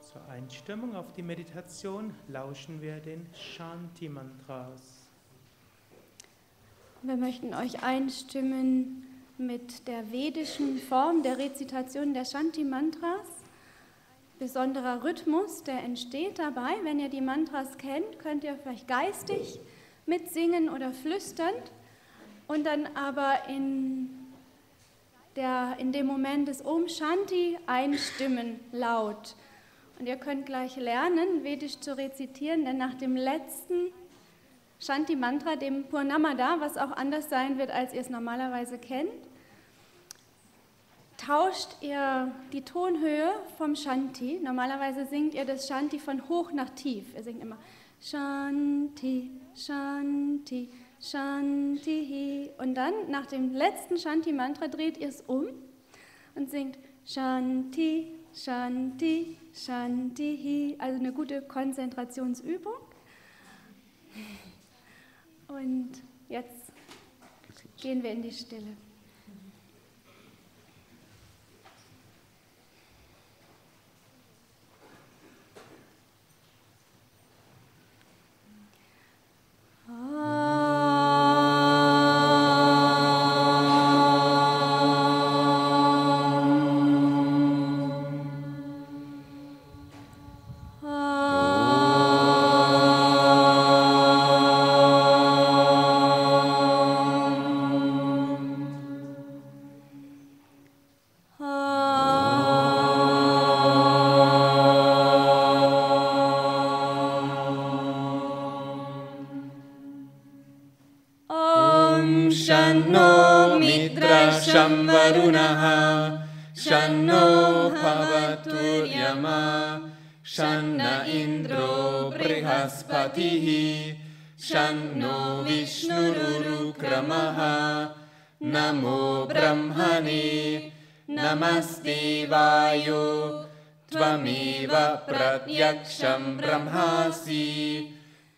Zur Einstimmung auf die Meditation lauschen wir den Shanti-Mantras. Wir möchten euch einstimmen mit der vedischen Form der Rezitation der Shanti-Mantras. Besonderer Rhythmus, der entsteht dabei. Wenn ihr die Mantras kennt, könnt ihr vielleicht geistig mitsingen oder flüsternd und dann aber in dem Moment des Om Shanti einstimmen, laut. Und ihr könnt gleich lernen, vedisch zu rezitieren, denn nach dem letzten Shanti-Mantra, dem Purnamada, was auch anders sein wird, als ihr es normalerweise kennt, tauscht ihr die Tonhöhe vom Shanti. Normalerweise singt ihr das Shanti von hoch nach tief. Ihr singt immer Shanti, Shanti, Shanti. Und dann nach dem letzten Shanti-Mantra dreht ihr es um und singt Shanti, Shanti, Shanti. Also eine gute Konzentrationsübung. Und jetzt gehen wir in die Stille. Shanno Mitra Shamvarunaha Shanno Bhavaturyama Shanna Indro Brihaspatihi Shanno Vishnurukramaha Namo Brahmane Namaste Vayo Tvameva Pratyaksham Brahmasi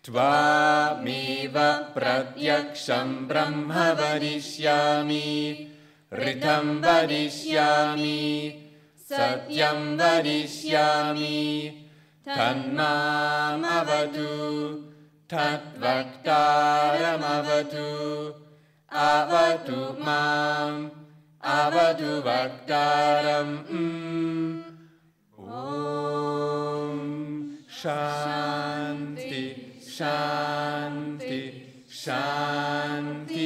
Tvameva pratyaksham brahma vadishyami Ritam vadishyami Satyam vadishyami Tanmam avatu Tatvaktaram avatu Avatu mam Avatu vaktaram Om Shanti Shanti, Shanti.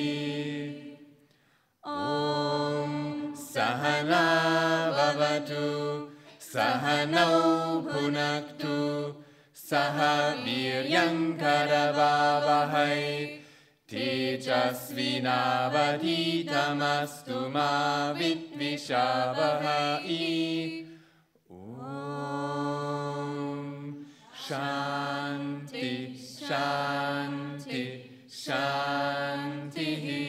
Om Sahana Bhavatu, Sahanau Bhunaktu, Saha Viryam Karavavahai, Tejasvinavadhitamastu ma Vidvishavahai. Om Shanti, Shanti, Shanti.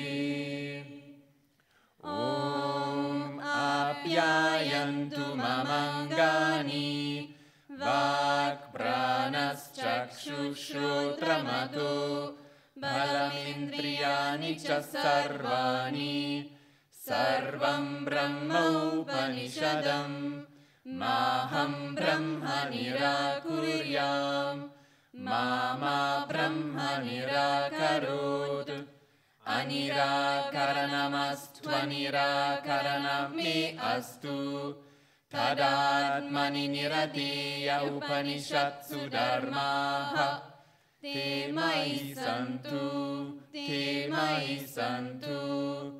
Om Apyayantu mamangani Vak pranas chakshushrotamato Balamindriyani cha sarvani Sarvam brahma upanishadam Maham brahma nirakuryam Mama brahma nirakarot Anirakaranamastvanirakaranam me astu Tadatmani nirateya upanishatsu dharmaha Te mai santu, te mai santu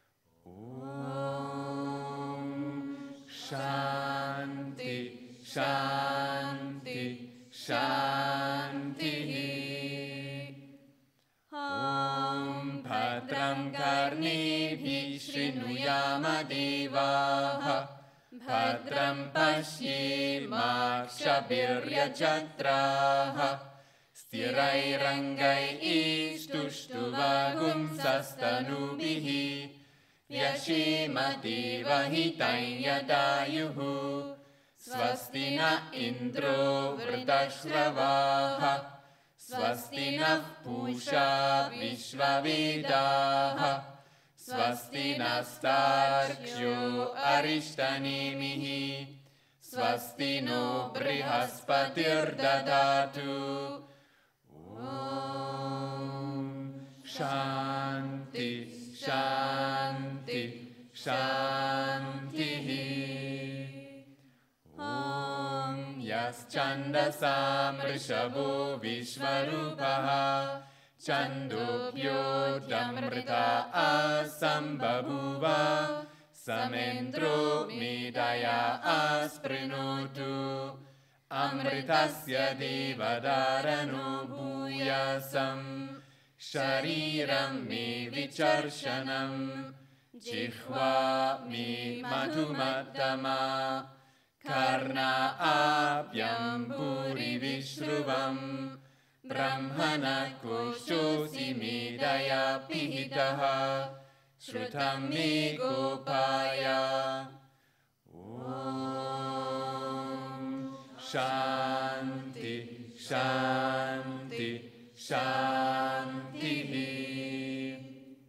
Om Shanti, Shanti, Shanti. Om Bhadram Karnebhi Srinuyama Devaha Bhadram Pashyemakshabhirya Chatraha Sthirairangai Ishtushtuvagun Sastanubihi Vyashema Devahitai Yadayuhu Swasti na Indro Vritashravah Swasti na Pusha Vishvavedah Swasti na Starksho Arishtanemihi Swasti no Brihaspatirdadatu. Shanti, Shanti, Shanti. Om Yaschandasam Rishabho Vishvarupaha Chandopyo Jamrita Asambhavuva Samendro Medaya Asprinotu Amritasya Devadarano Bhuyasam Shariram Me Vicharshanam Jihva Me Madhumattama Karna Apyam Puri Vishruvam Brahmana Koshosi Medaya Pihitaha Shrutam Me Gopaya. Om Shanti, Shanti, Shanti.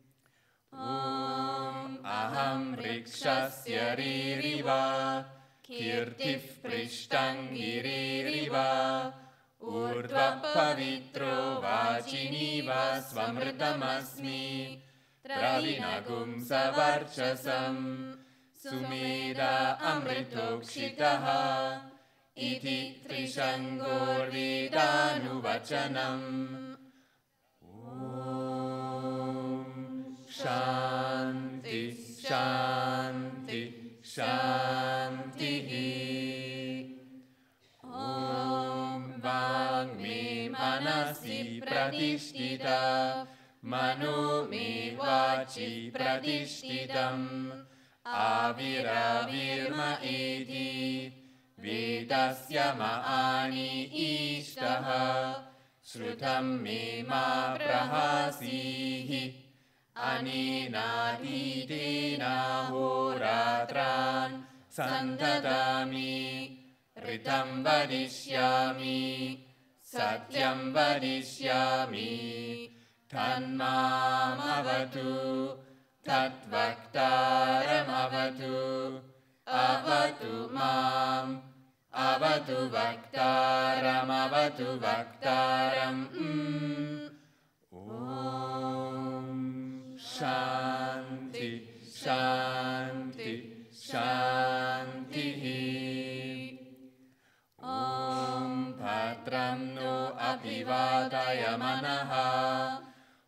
Om Aham Rikshasya Ririva Kirtif Prishtang Giririva Urdhva Pavitro Vachiniva Swamrtamasmi Travinagum Savarchasam Sumeda Amritokshitaha Iti Trishangor Vedanu Om Shanti, Shanti, Shanti. Om Vang Me Manasi Pratishtita Mano Me Vachi Pratishtitam Aviravirma Eti Vedasya Ma'ani Ishtaha Shrutam Me Ma Prahasihi Anena Tidena Horatran Santadami Ritam Vadishyami Satyam Vadishyami Tanmam Avatu Tatvaktaram Avatu Avatu Mam Avatu Vaktaram Avatu Vaktaram Om Shanti, Shanti, Shanti. Om Bhadram no Abhivadaya Manaha.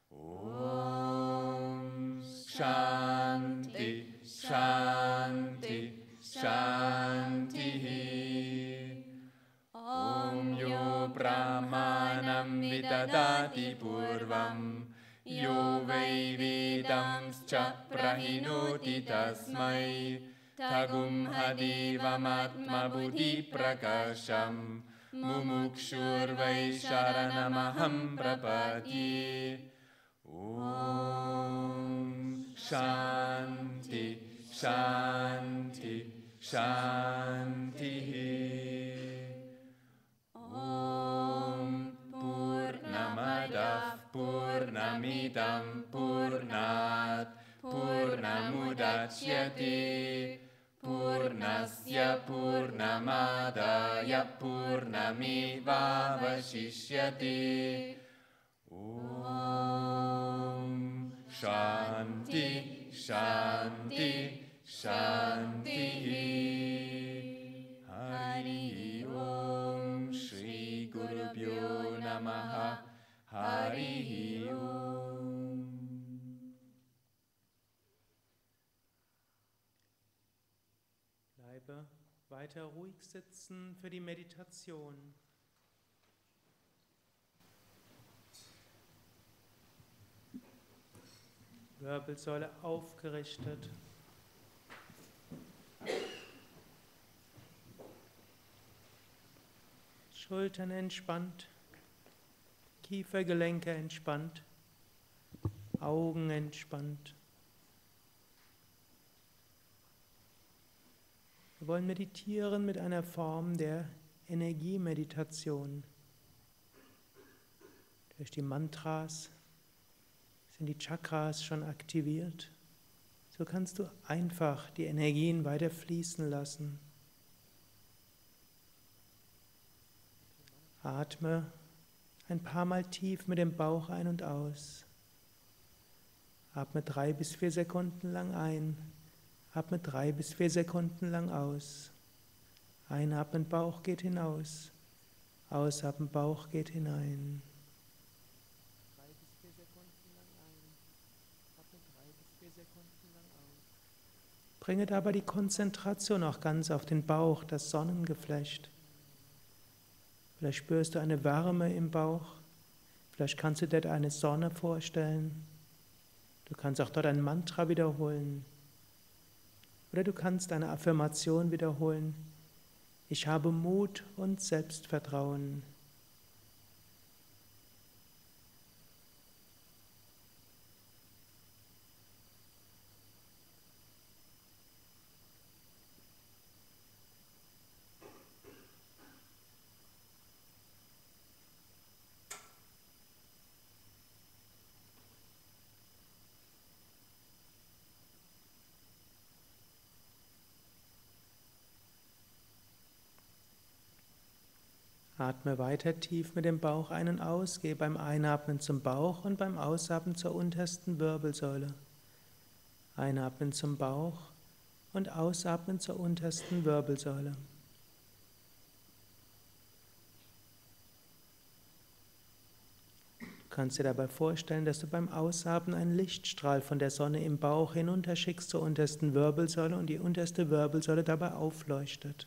Om Shanti, Shanti, Shanti. Om Yo Brahmanam Vidadati Purvam Yo Vai Vedamscha Prahinoti Tasmai Tagum Hadivamatma Buddhi Prakasham Mumukshur Vai Sharanamaham Prapati. Om Shanti, Shanti, Shanti. Om Purnamadav Purnamidam Purnat Purnamudachyate Purnasya Purnamadaya Purnamevavashishyate. Om Shanti, Shanti, Shanti. Hari Om Shri Gurubhyo Namaha. Hari Om. Bleibe weiter ruhig sitzen für die Meditation. Wirbelsäule aufgerichtet. Schultern entspannt. Kiefergelenke entspannt. Augen entspannt. Wir wollen meditieren mit einer Form der Energiemeditation. Durch die Mantras sind die Chakras schon aktiviert. So kannst du einfach die Energien weiter fließen lassen. Atme ein paar Mal tief mit dem Bauch ein und aus. Atme 3 bis 4 Sekunden lang ein. Atme 3 bis 4 Sekunden lang aus. Einatmen, Bauch geht hinaus. Ausatmen, Bauch geht hinein. 3 bis 4 Sekunden lang ein. Atme 3 bis 4 Sekunden lang aus. Bringe dabei die Konzentration auch ganz auf den Bauch, das Sonnengeflecht. Vielleicht spürst du eine Wärme im Bauch. Vielleicht kannst du dir eine Sonne vorstellen. Du kannst auch dort ein Mantra wiederholen. Oder du kannst eine Affirmation wiederholen. Ich habe Mut und Selbstvertrauen. Atme weiter tief mit dem Bauch ein und aus. Gehe beim Einatmen zum Bauch und beim Ausatmen zur untersten Wirbelsäule. Einatmen zum Bauch und ausatmen zur untersten Wirbelsäule. Du kannst dir dabei vorstellen, dass du beim Ausatmen einen Lichtstrahl von der Sonne im Bauch hinunterschickst zur untersten Wirbelsäule und die unterste Wirbelsäule dabei aufleuchtet.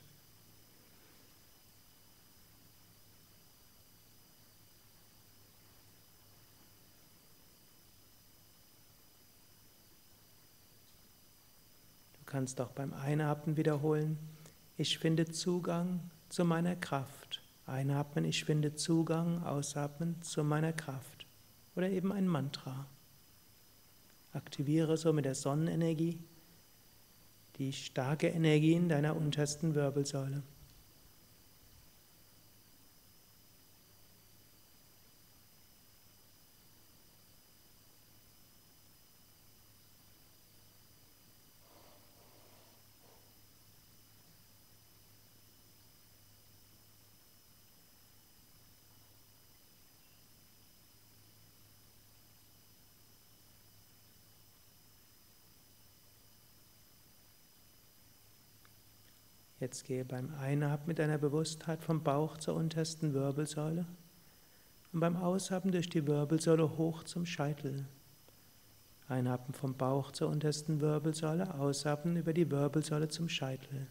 Du kannst auch beim Einatmen wiederholen, ich finde Zugang zu meiner Kraft. Einatmen, ich finde Zugang, ausatmen zu meiner Kraft. Oder eben ein Mantra. Aktiviere so mit der Sonnenenergie die starke Energie in deiner untersten Wirbelsäule. Jetzt gehe beim Einatmen mit deiner Bewusstheit vom Bauch zur untersten Wirbelsäule und beim Ausatmen durch die Wirbelsäule hoch zum Scheitel. Einatmen vom Bauch zur untersten Wirbelsäule, ausatmen über die Wirbelsäule zum Scheitel.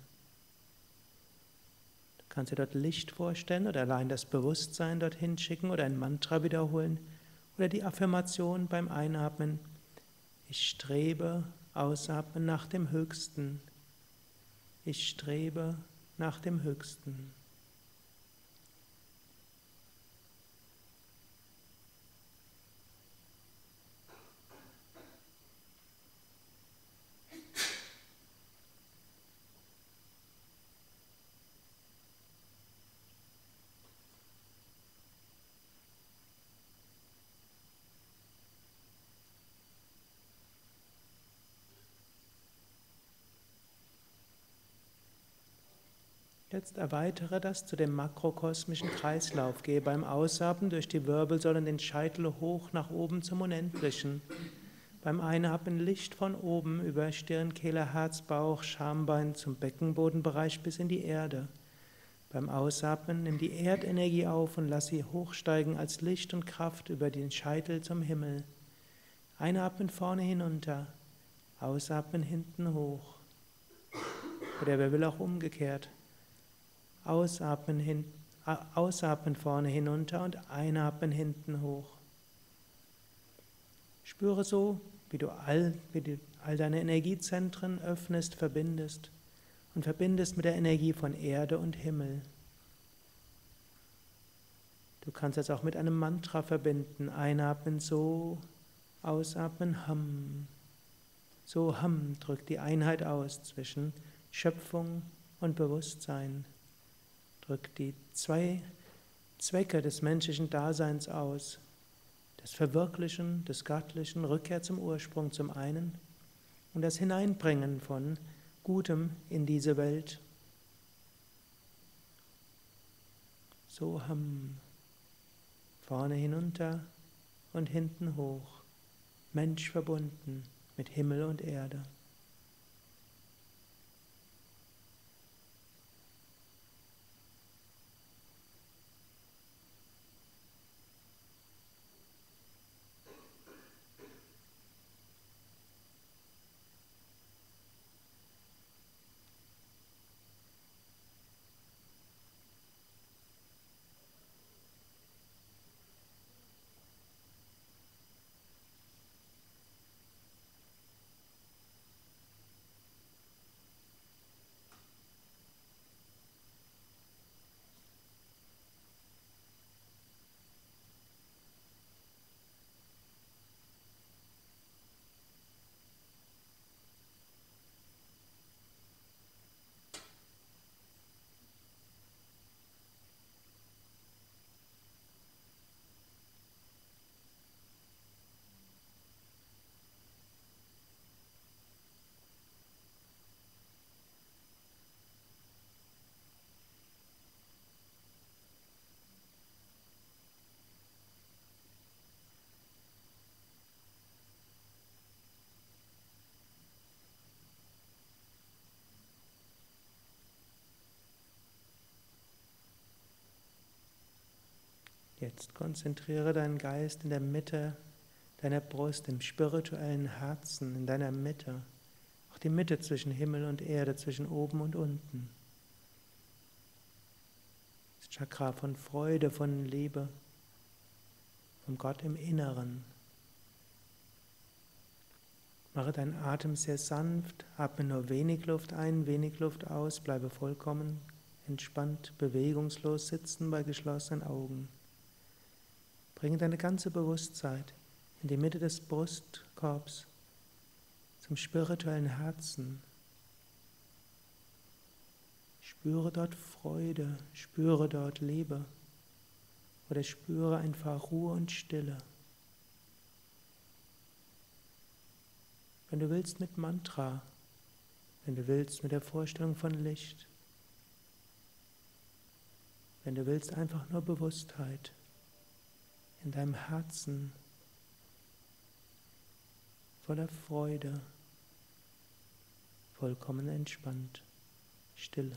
Du kannst dir dort Licht vorstellen oder allein das Bewusstsein dorthin schicken oder ein Mantra wiederholen oder die Affirmation beim Einatmen. Ich strebe, ausatmen nach dem Höchsten. Ich strebe nach dem Höchsten. Jetzt erweitere das zu dem makrokosmischen Kreislauf. Gehe beim Ausatmen durch die Wirbelsäule und den Scheitel hoch nach oben zum Unendlichen. Beim Einatmen Licht von oben über Stirn, Kehle, Herz, Bauch, Schambein zum Beckenbodenbereich bis in die Erde. Beim Ausatmen nimm die Erdenergie auf und lass sie hochsteigen als Licht und Kraft über den Scheitel zum Himmel. Einatmen vorne hinunter, ausatmen hinten hoch. Oder wer will auch umgekehrt. Ausatmen vorne hinunter und einatmen hinten hoch. Spüre so, wie du all deine Energiezentren öffnest, verbindest und verbindest mit der Energie von Erde und Himmel. Du kannst es auch mit einem Mantra verbinden. Einatmen so, ausatmen Ham. So Ham drückt die Einheit aus zwischen Schöpfung und Bewusstsein. Drückt die 2 Zwecke des menschlichen Daseins aus. Das Verwirklichen des Göttlichen, Rückkehr zum Ursprung zum einen und das Hineinbringen von Gutem in diese Welt. Soham. Vorne hinunter und hinten hoch. Mensch verbunden mit Himmel und Erde. Jetzt konzentriere deinen Geist in der Mitte deiner Brust, im spirituellen Herzen, in deiner Mitte. Auch die Mitte zwischen Himmel und Erde, zwischen oben und unten. Das Chakra von Freude, von Liebe, von Gott im Inneren. Mache deinen Atem sehr sanft, atme nur wenig Luft ein, wenig Luft aus, bleibe vollkommen entspannt, bewegungslos sitzen bei geschlossenen Augen. Bringe deine ganze Bewusstheit in die Mitte des Brustkorbs, zum spirituellen Herzen. Spüre dort Freude, spüre dort Liebe oder spüre einfach Ruhe und Stille. Wenn du willst mit Mantra, wenn du willst mit der Vorstellung von Licht, wenn du willst einfach nur Bewusstheit in deinem Herzen voller Freude, vollkommen entspannt, Stille.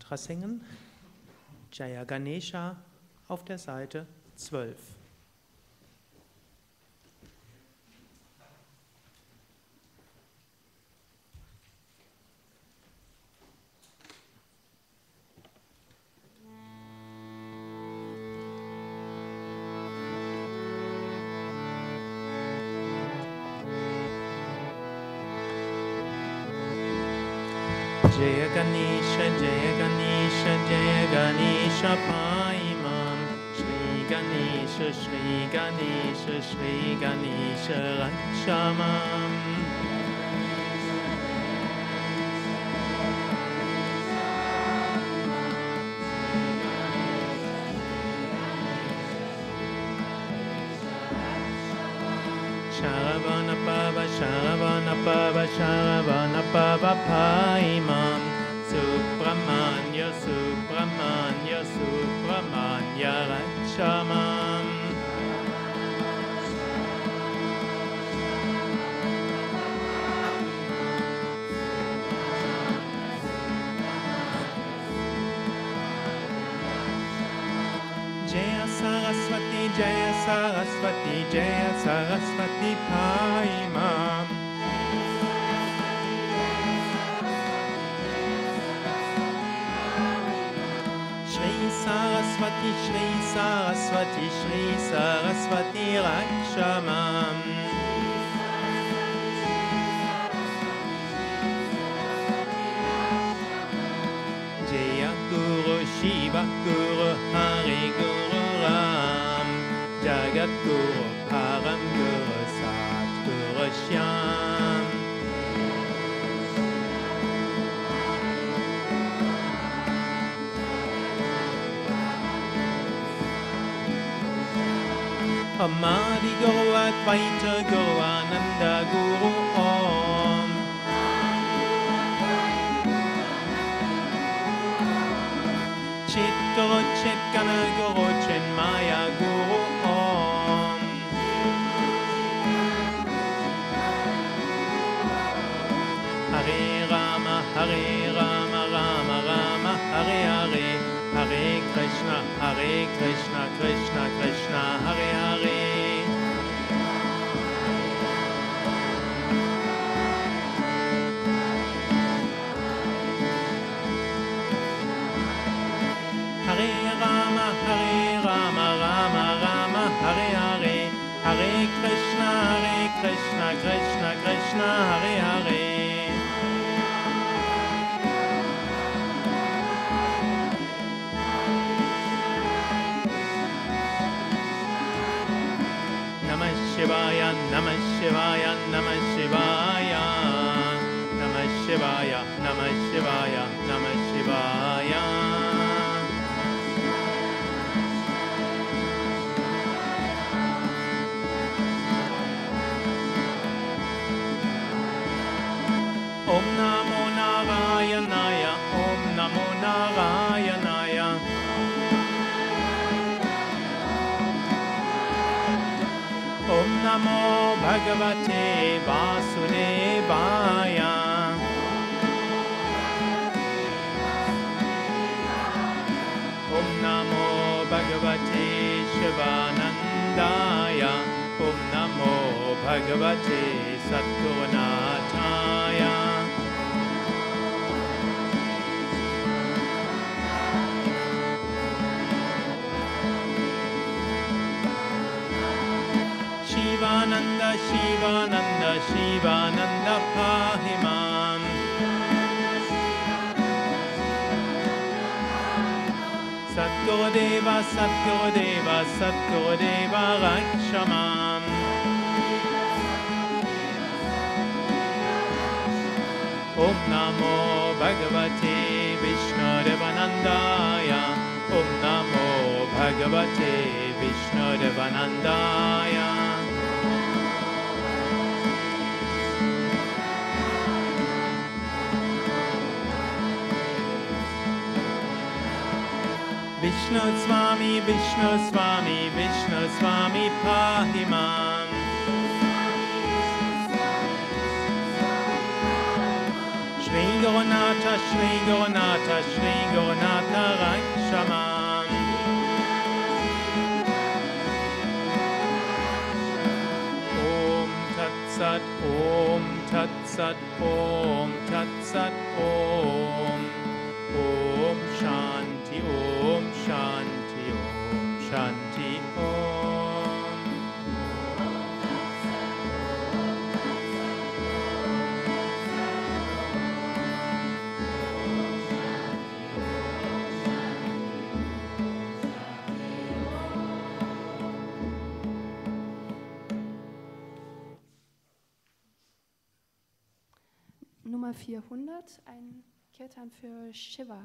Mantra singen. Jaya Ganesha auf der Seite 12. Jaya Ganesha, Jaya Ganesha, Jaya Ganesha Paimam. Shri Ganesha, Shri Ganesha, Shri Ganesha Rakshamam. Sharavana Baba, Sharavana Baba, Sharavana Baba Paimam. Subramanya, Subramanya, Subramanya Rakshamam. Jaya Saraswati, Jaya Saraswati, Jaya Saraswati Paimam. Shri Saraswati, Shri Saraswati, Shri Saraswati Rakshamam. Jaya Guru Shiva Guru Hari Guru Ram. Jagat Guru Param Guru Sat Guru Shyam. Amadi Guru Advaita Guru Ananda Guru Om. Chit Guru Chit Gana Guru Chinmaya Guru Om. Hare Rama, Hare Rama, Rama Rama, Hare Hare. Hare Krishna, Krishna Krishna, Hare Hare. Hare Rama, Rama Rama, Hare Hare. Hare Krishna, Krishna Krishna, Hare Hare. Namah Shivaya, Namah Shivaya, Namah Shivaya. Namah Shivaya, Namah Shivaya, Namah Shivaya. Om Namo Narayanaya, Om Namo Narayanaya. Om Namo Bhagavate Vasudevaya. Om Namo Bhagavate Shivanandaya. Om Namo Bhagavate Satgurunathaya. Shivananda, Shivananda, Shivananda Pahimam. Satgurudeva, Satgurudeva, Satgurudeva Rakshamam. Om Namo Bhagavate Vishnudevanandaya. Om Namo Bhagavate Vishnudevanandaya. Vishnu Swami, Vishnu Swami, Vishnu Swami Pahimam. Shri Gurunatha, Shri Gurunatha, Shri Gurunatha Rakshamam. Om Tat Sat, Om Tat Sat, Om Tat Sat, Om. Om Shanti, Om Shanti, Om Shanti, Om. Nummer 400, ein Kirtan für Shiva.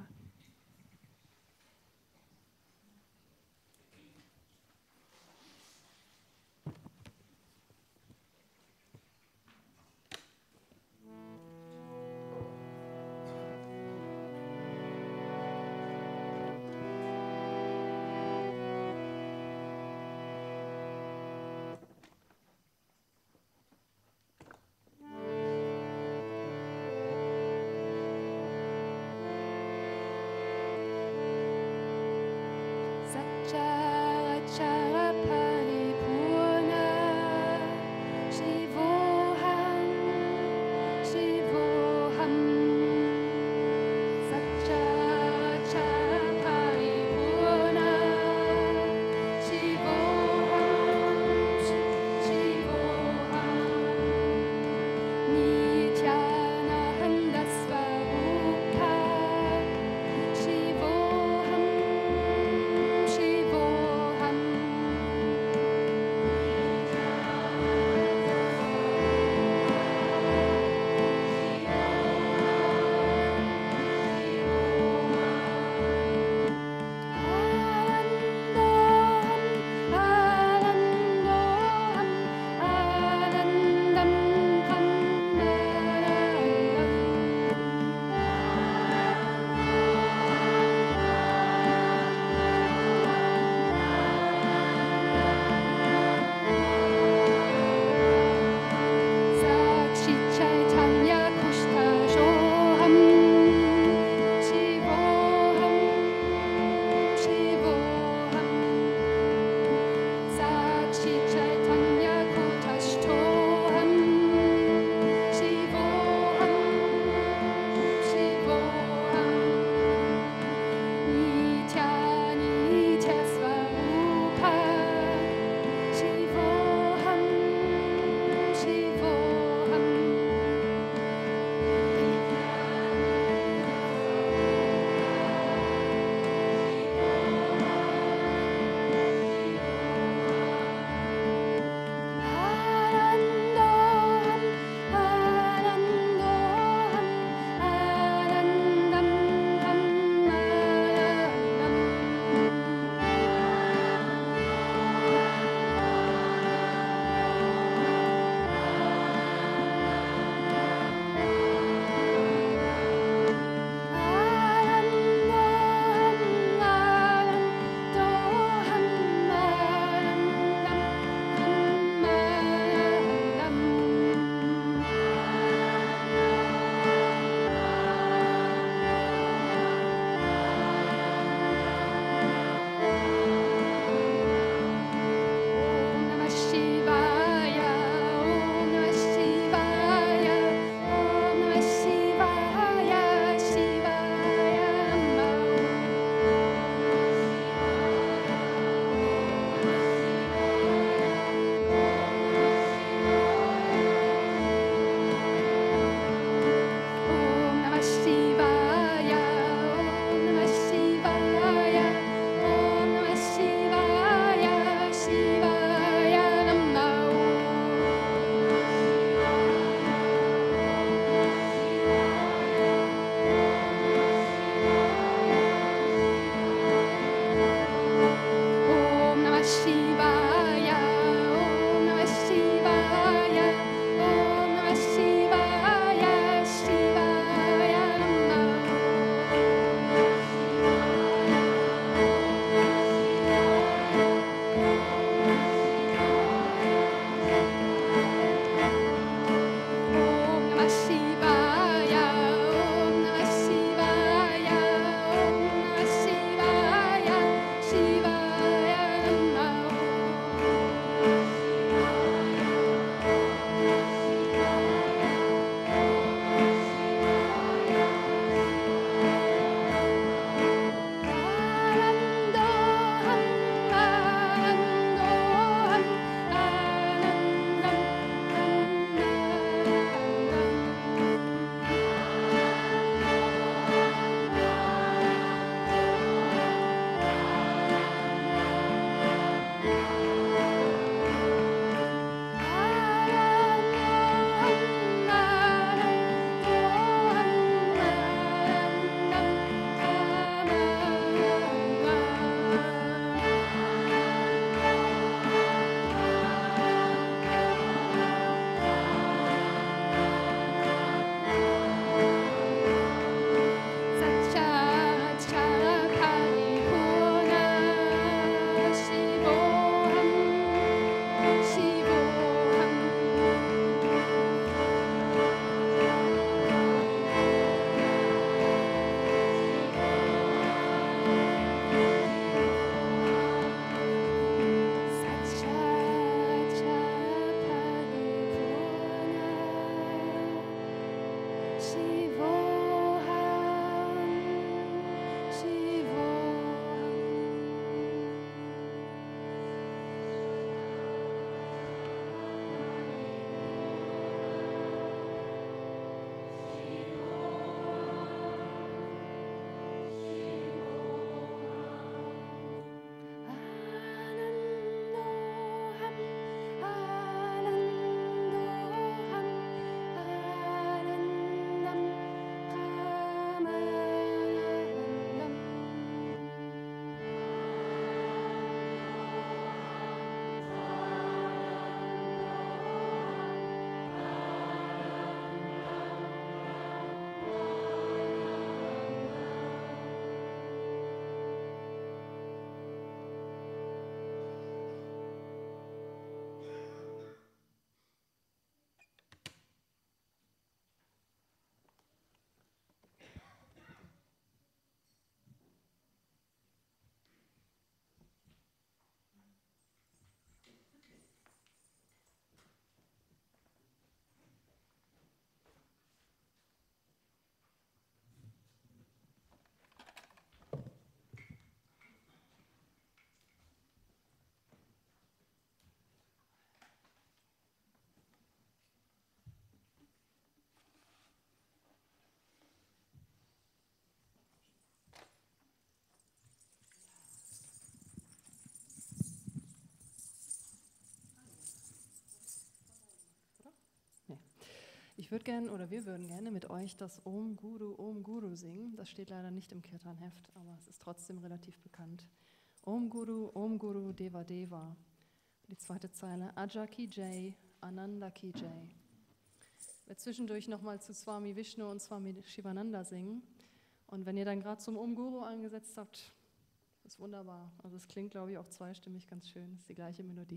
wir würden gerne mit euch das Om Guru singen. Das steht leider nicht im Kirtan-Heft, aber es ist trotzdem relativ bekannt. Om Guru, Deva Deva. Die zweite Zeile, Aja Ki Jai, Ananda Ki Jai. Wir zwischendurch nochmal zu Swami Vishnu und Swami Shivananda singen. Und wenn ihr dann gerade zum Om Guru angesetzt habt, ist wunderbar. Also es klingt, glaube ich, auch zweistimmig ganz schön. Es ist die gleiche Melodie.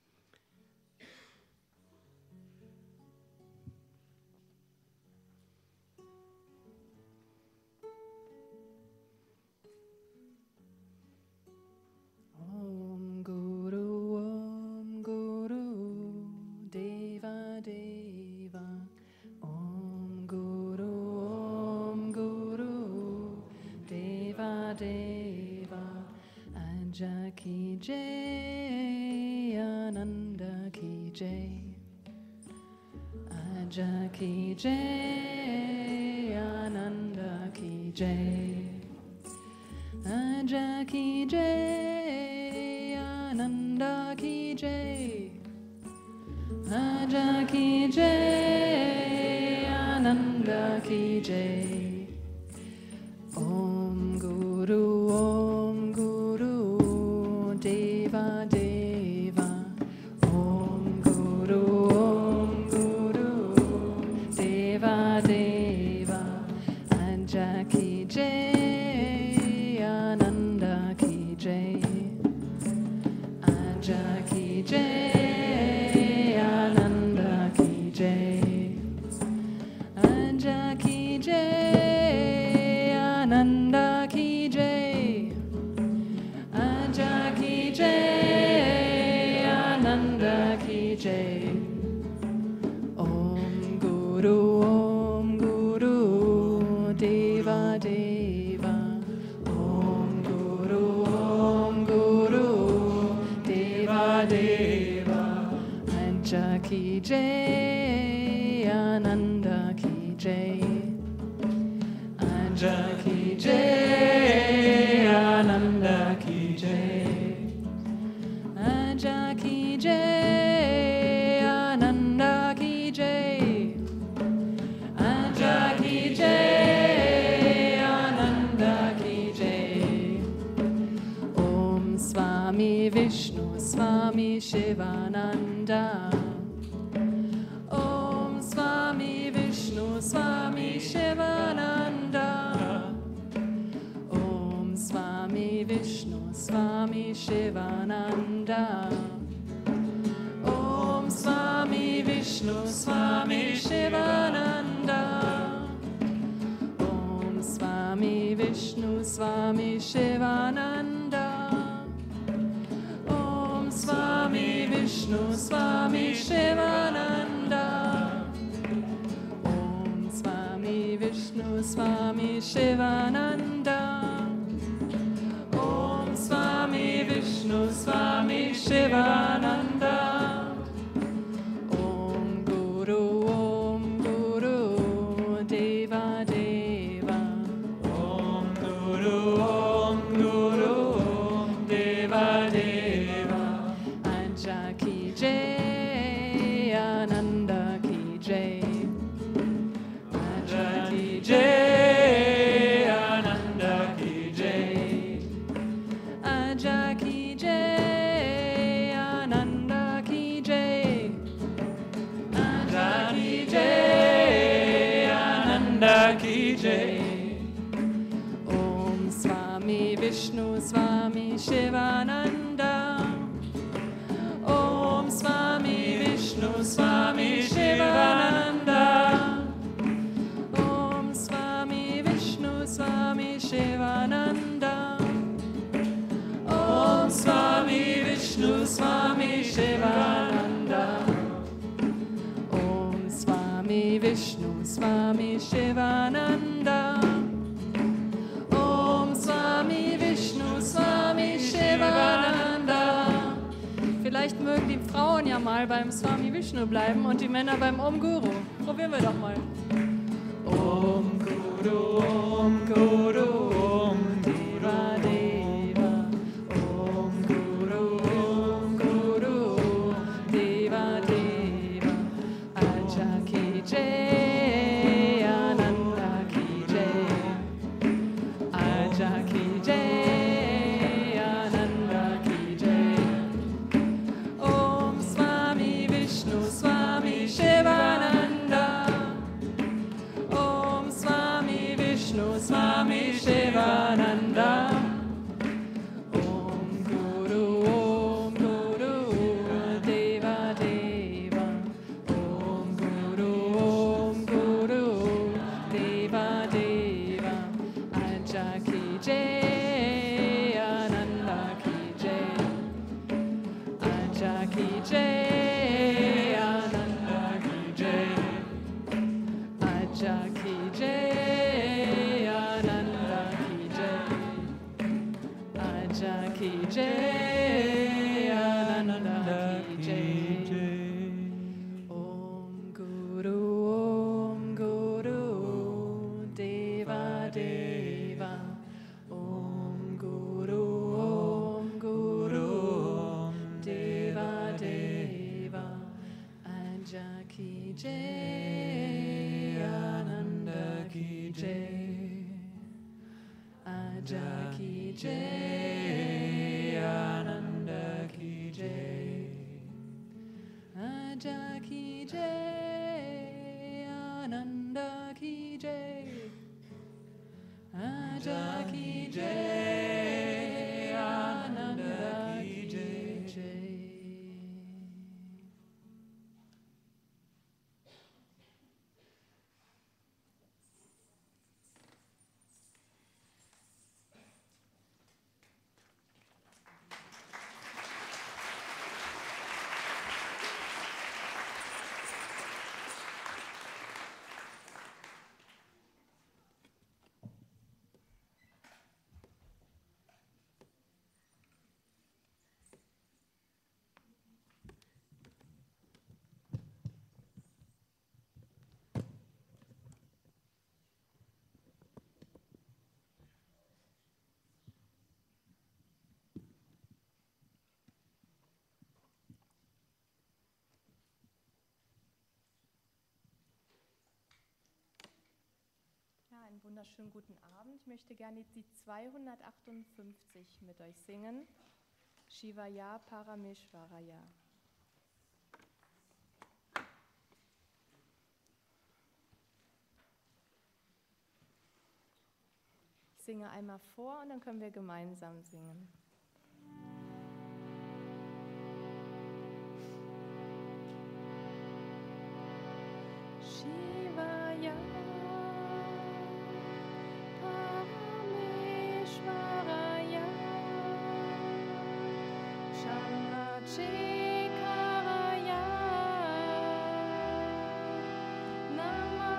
Om Guru, Deva Deva. Om Guru, Deva Deva. Aja Ki Jai, Ananda Ki Jai. Aja Ki Jai, Ananda Ki Jai. Aja Ki Jai, Ananda Ki Jai. Aja Ki Jai, Ananda Ki Jai. Om Guru, Deva Deva. Om Guru, Deva Deva. Aja Ki Jai, Ananda Ki Jai. Aja Ki Jai, Ananda Ki Jai. Aja Ki Jai, Ananda Ki Jai. Aja Ki Jai, Ananda Ki Jai. Om Guru, Deva Deva. Om Guru, Deva Deva. Aja Ki Jai, Ananda Ki Jai. Aja Ki Jai, Ananda Ki Jai. Aja Ki Jai, Ananda Ki Jai. Aja Ki Jai, Ananda Ki Jai. Om Swami Vishnu, Swami Shivananda. Om Swami Vishnu, Swami Shivananda. Om Swami Vishnu, Swami Shivananda. Om Swami Vishnu, Swami Shivananda. Om Swami Vishnu, Swami Shivananda. Om Swami Vishnu, Swami Shivananda. Om Swami Vishnu, Swami Shivananda. Om Swami Vishnu, Swami Shivananda. Om Guru, Deva Deva. Om Guru, Deva Deva. Aja Ki Jai, Ananda Ki Jai. Aja Ki Jai, Ananda Ki Jai. Aja Ki Jai, Ananda Ki Jai. Aja Ki Jai, Ananda Ki Jai. Om Swami Vishnu, Swami Shivananda. Om Swami Vishnu, Swami Shivananda. Om Swami Vishnu, Swami Shivananda. Om Swami Vishnu, Swami Shivananda. Om Swami Vishnu, Swami Shivananda. Om Swami Vishnu, Swami Shivananda. Vielleicht mögen die Frauen ja mal beim Swami Vishnu bleiben und die Männer beim Om Guru. Probieren wir doch mal. Om Guru, Om Deva Deva. Om Guru, Deva Deva. Aja Ki Jai. Aja ki jai, Ananda ki jai. Om Guru, Deva Deva. Om Guru, Deva Deva. Aja ki jai, Ananda ki jai. Aja ki jai, Ananda ki jai. Aja ki jai, Ananda ki jai. Aja ki jai, Ananda ki jai. Einen wunderschönen guten Abend. Ich möchte gerne die 258 mit euch singen. Shivaya Parameshwaraya. Ich singe einmal vor und dann können wir gemeinsam singen. Shivaya Parameshwaraya Chandrachekaraya Namo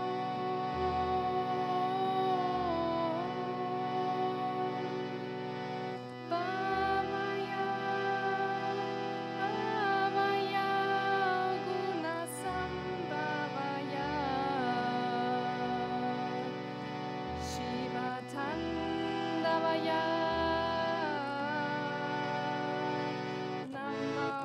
Bhavaya Bhavaya Gunasambhavaya Shivatandavaya Namo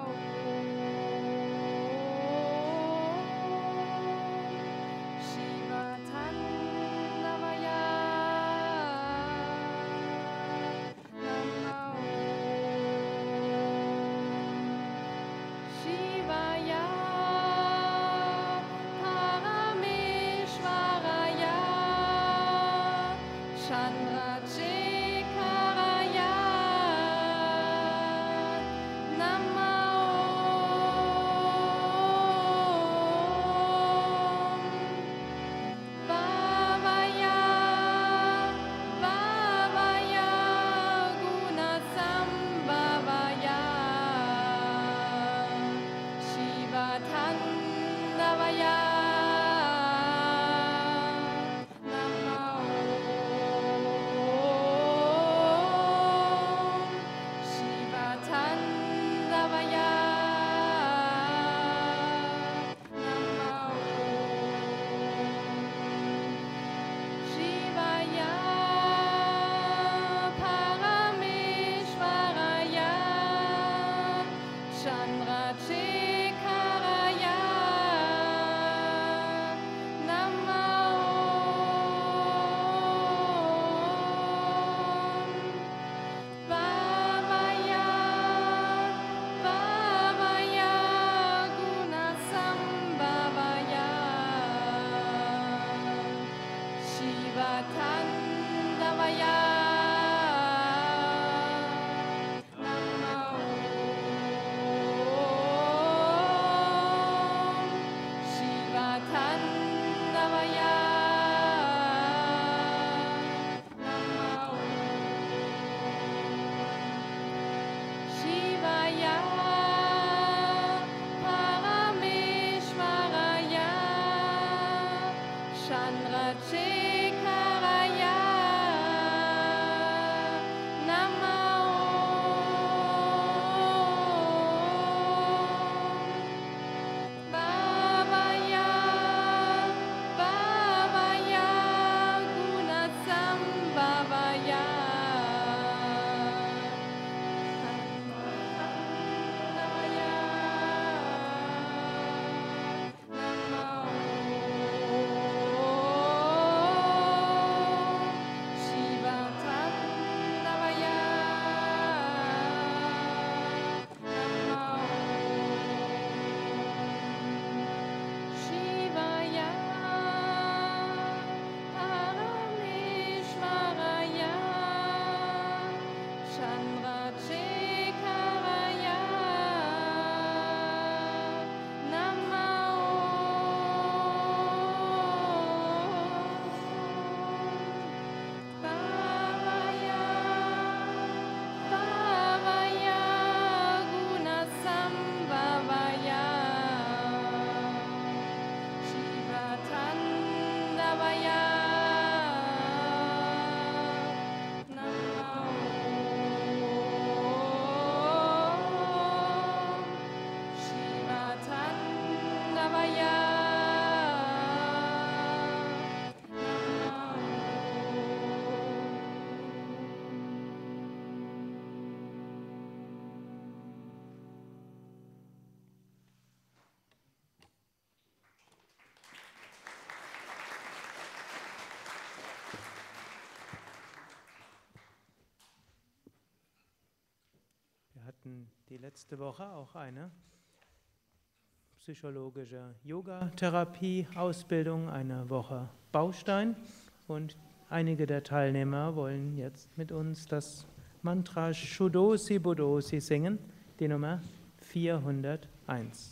hatten die letzte Woche auch eine psychologische Yoga-Therapie-Ausbildung, eine Woche Baustein, und einige der Teilnehmer wollen jetzt mit uns das Mantra Shudosi Budosi singen, die Nummer 401.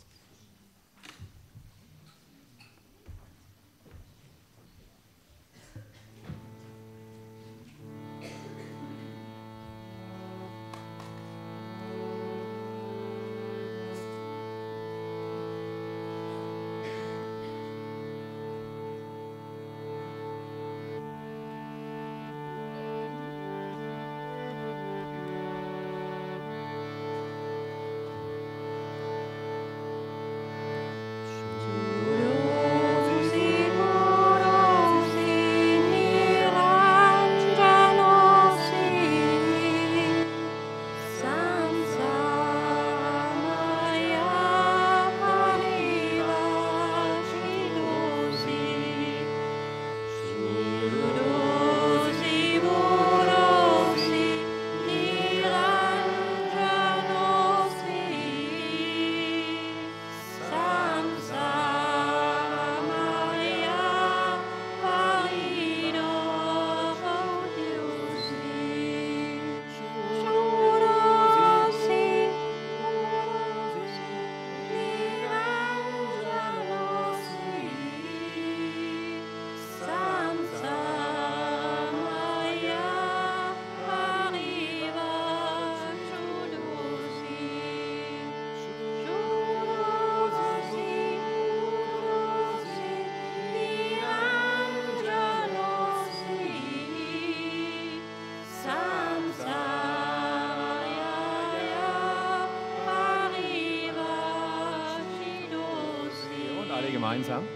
Gemeinsam.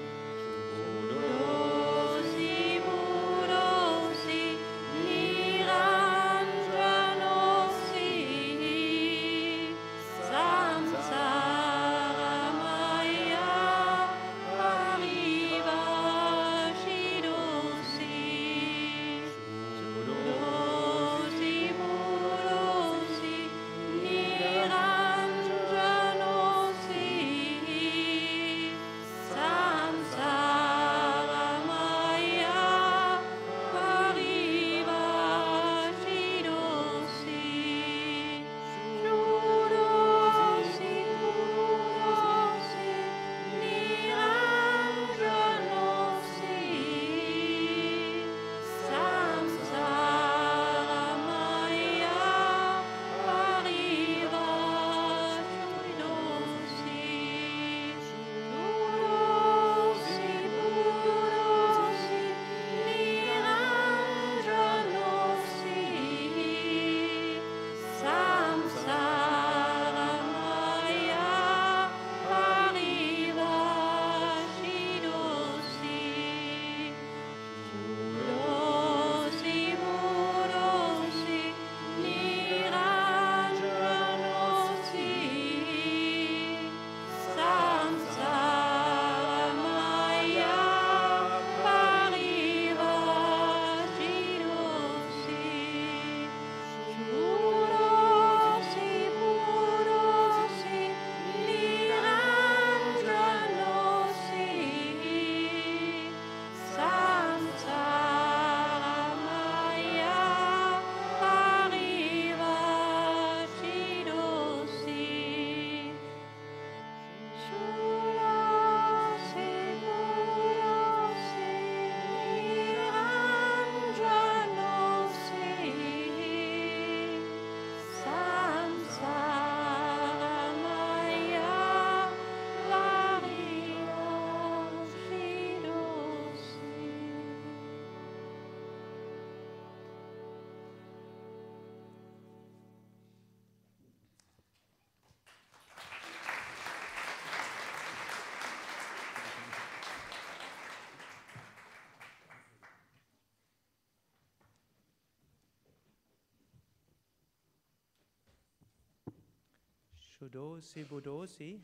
Shudosi Budosi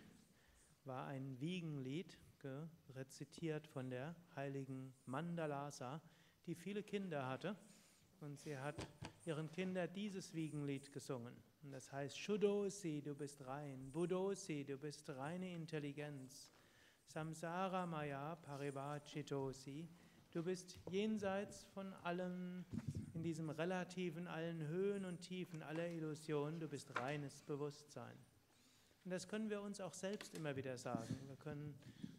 war ein Wiegenlied, rezitiert von der heiligen Mandalasa, die viele Kinder hatte. Und sie hat ihren Kindern dieses Wiegenlied gesungen. Und das heißt, Shuddhosi, du bist rein, Buddhosi, du bist reine Intelligenz, Samsara Maya Parivachitosi, du bist jenseits von allem, in diesem relativen, allen Höhen und Tiefen aller Illusionen, du bist reines Bewusstsein. Und das können wir uns auch selbst immer wieder sagen. Wir können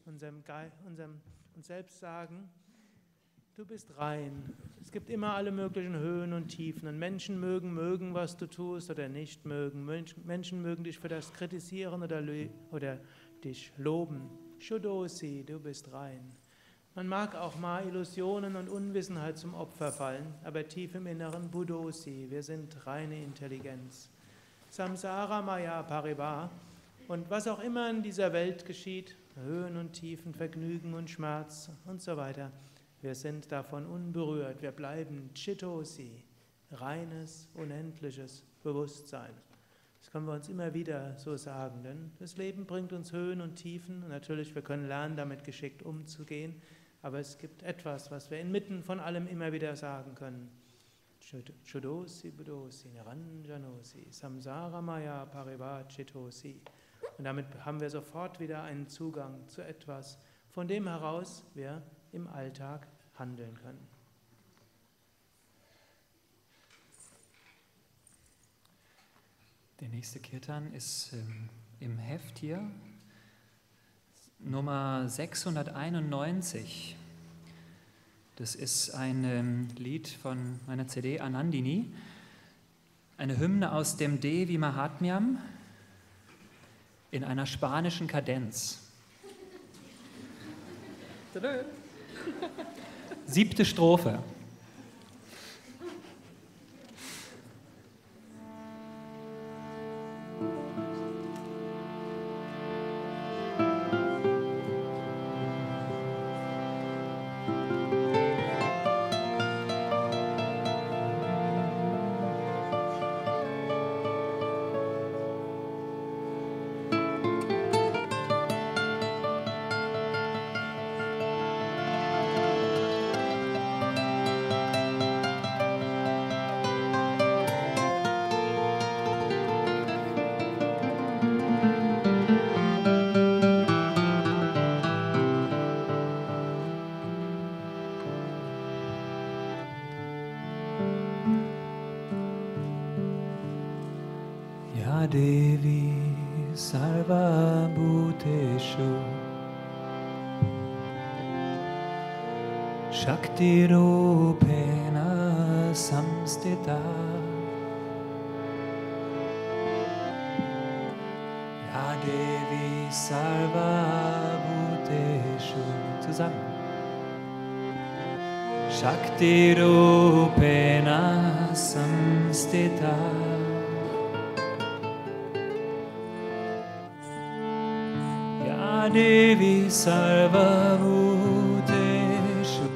uns selbst sagen, du bist rein. Es gibt immer alle möglichen Höhen und Tiefen. Und Menschen mögen, was du tust oder nicht mögen. Menschen mögen dich für das kritisieren oder dich loben. Shuddhosi, du bist rein. Man mag auch mal Illusionen und Unwissenheit zum Opfer fallen, aber tief im Inneren Buddhosi, wir sind reine Intelligenz. Samsara Maya Pariva, und was auch immer in dieser Welt geschieht, Höhen und Tiefen, Vergnügen und Schmerz und so weiter, wir sind davon unberührt, wir bleiben Chittosi, reines, unendliches Bewusstsein. Das können wir uns immer wieder so sagen, denn das Leben bringt uns Höhen und Tiefen und natürlich, wir können lernen, damit geschickt umzugehen, aber es gibt etwas, was wir inmitten von allem immer wieder sagen können. Shuddhosi, Buddhosi, Niranjanosi, Samsara Maya Parivachitosi. Und damit haben wir sofort wieder einen Zugang zu etwas, von dem heraus wir im Alltag handeln können. Der nächste Kirtan ist im Heft hier, Nummer 691. Das ist ein Lied von meiner CD Anandini, eine Hymne aus dem Devi Mahatmyam in einer spanischen Kadenz. 7. Strophe. Devi Sarva Bhuteshu Shakti Rupena Samstita Ya Devi Sarva Bhuteshu zusammen Shakti Rupena Samstita Devi Sarva Bhuteshu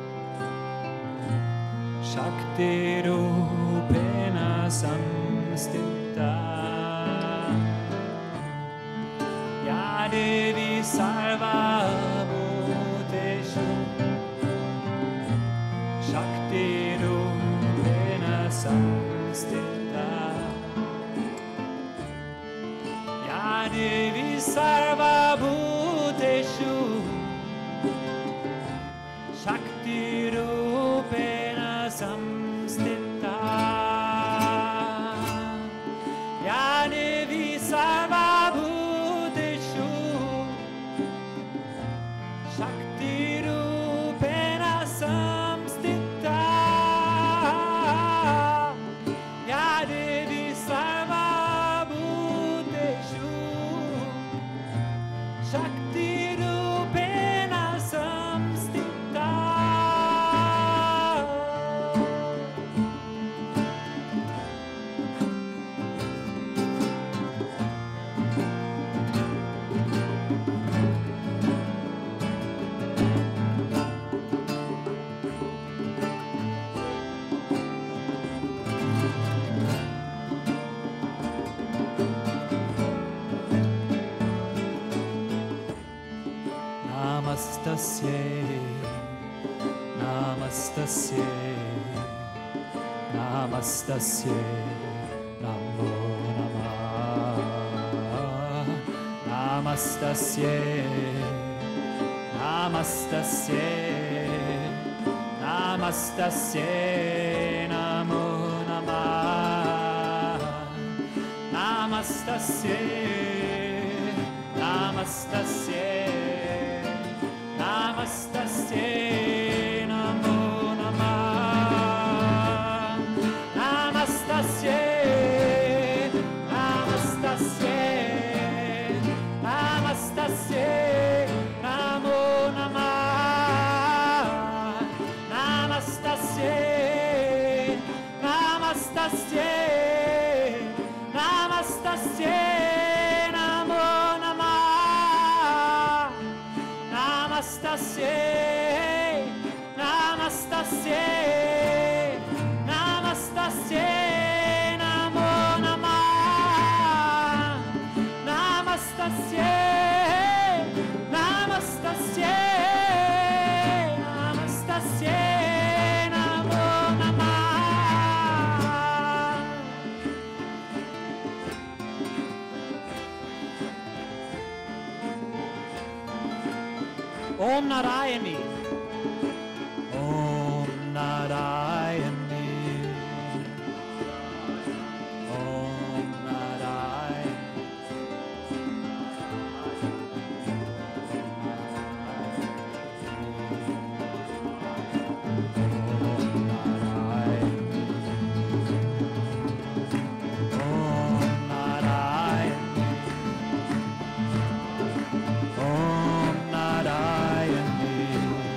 Shakti Rupena Samstita Ya Devi Sarva Bhuteshu Shakti Rupena Samstita Ya Devi Sarva Bhuteshu Shakti Rupena Samstita Ya Devi Sarva Bhuteshu Shakti Rupena Samstita Ya Devi Sarva Bhuteshu Shakti Rupena Samstita. Namastasye, Namastasye, Namastasye, Namo Namah. Namastasye, Namastasye, Namastasye, Namo Namah. Namastasye, Namastasye, Namastasye, Namo Namah. Namastasye, Namastasye, Namastasye, Namo Namah. Namastasye, Namastasye, Namastasye, Namo Namah. Namastasye, Namastasye, Namastasye, Namo Namah. Namastasye, Namastasye, Namastasye, Namo Namah. Om Narayani. Om Narayani. Om Narayani. Om Narayani. Om Narayani.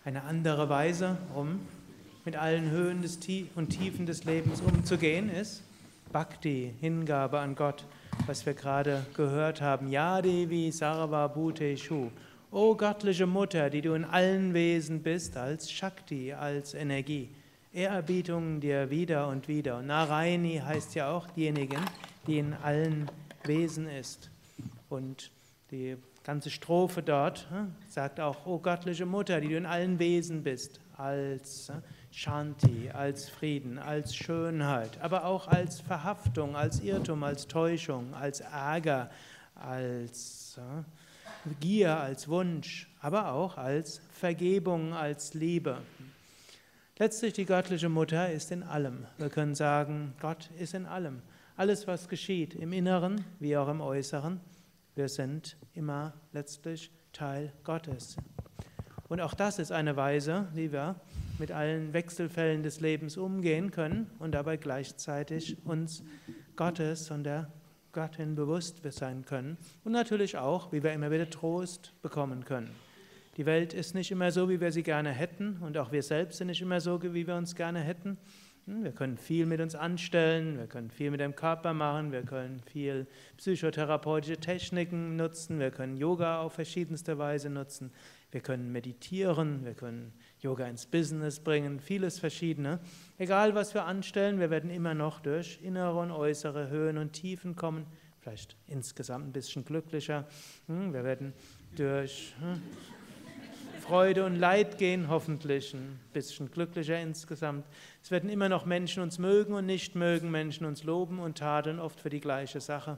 eine andere Weise, um mit allen Höhen und Tiefen des Lebens umzugehen, ist Bhakti, Hingabe an Gott, was wir gerade gehört haben. Ya Devi Sarva Bhuteshu. O göttliche Mutter, die du in allen Wesen bist, als Shakti, als Energie. Ehrerbietung dir wieder und wieder. Und Narayani heißt ja auch diejenigen, die in allen Wesen ist. Und die ganze Strophe dort sagt auch, o göttliche Mutter, die du in allen Wesen bist, als Shanti, als Frieden, als Schönheit, aber auch als Verhaftung, als Irrtum, als Täuschung, als Ärger, als Gier, als Wunsch, aber auch als Vergebung, als Liebe. Letztlich die göttliche Mutter ist in allem. Wir können sagen, Gott ist in allem. Alles, was geschieht, im Inneren wie auch im Äußeren, wir sind immer letztlich Teil Gottes. Und auch das ist eine Weise, wie wir mit allen Wechselfällen des Lebens umgehen können und dabei gleichzeitig uns Gottes und der Göttin bewusst sein können und natürlich auch, wie wir immer wieder Trost bekommen können. Die Welt ist nicht immer so, wie wir sie gerne hätten und auch wir selbst sind nicht immer so, wie wir uns gerne hätten. Wir können viel mit uns anstellen, wir können viel mit dem Körper machen, wir können viel psychotherapeutische Techniken nutzen, wir können Yoga auf verschiedenste Weise nutzen, wir können meditieren, wir können Yoga ins Business bringen, vieles Verschiedene. Egal, was wir anstellen, wir werden immer noch durch innere und äußere Höhen und Tiefen kommen, vielleicht insgesamt ein bisschen glücklicher. Wir werden durch Freude und Leid gehen, hoffentlich ein bisschen glücklicher insgesamt. Es werden immer noch Menschen uns mögen und nicht mögen, Menschen uns loben und tadeln, oft für die gleiche Sache.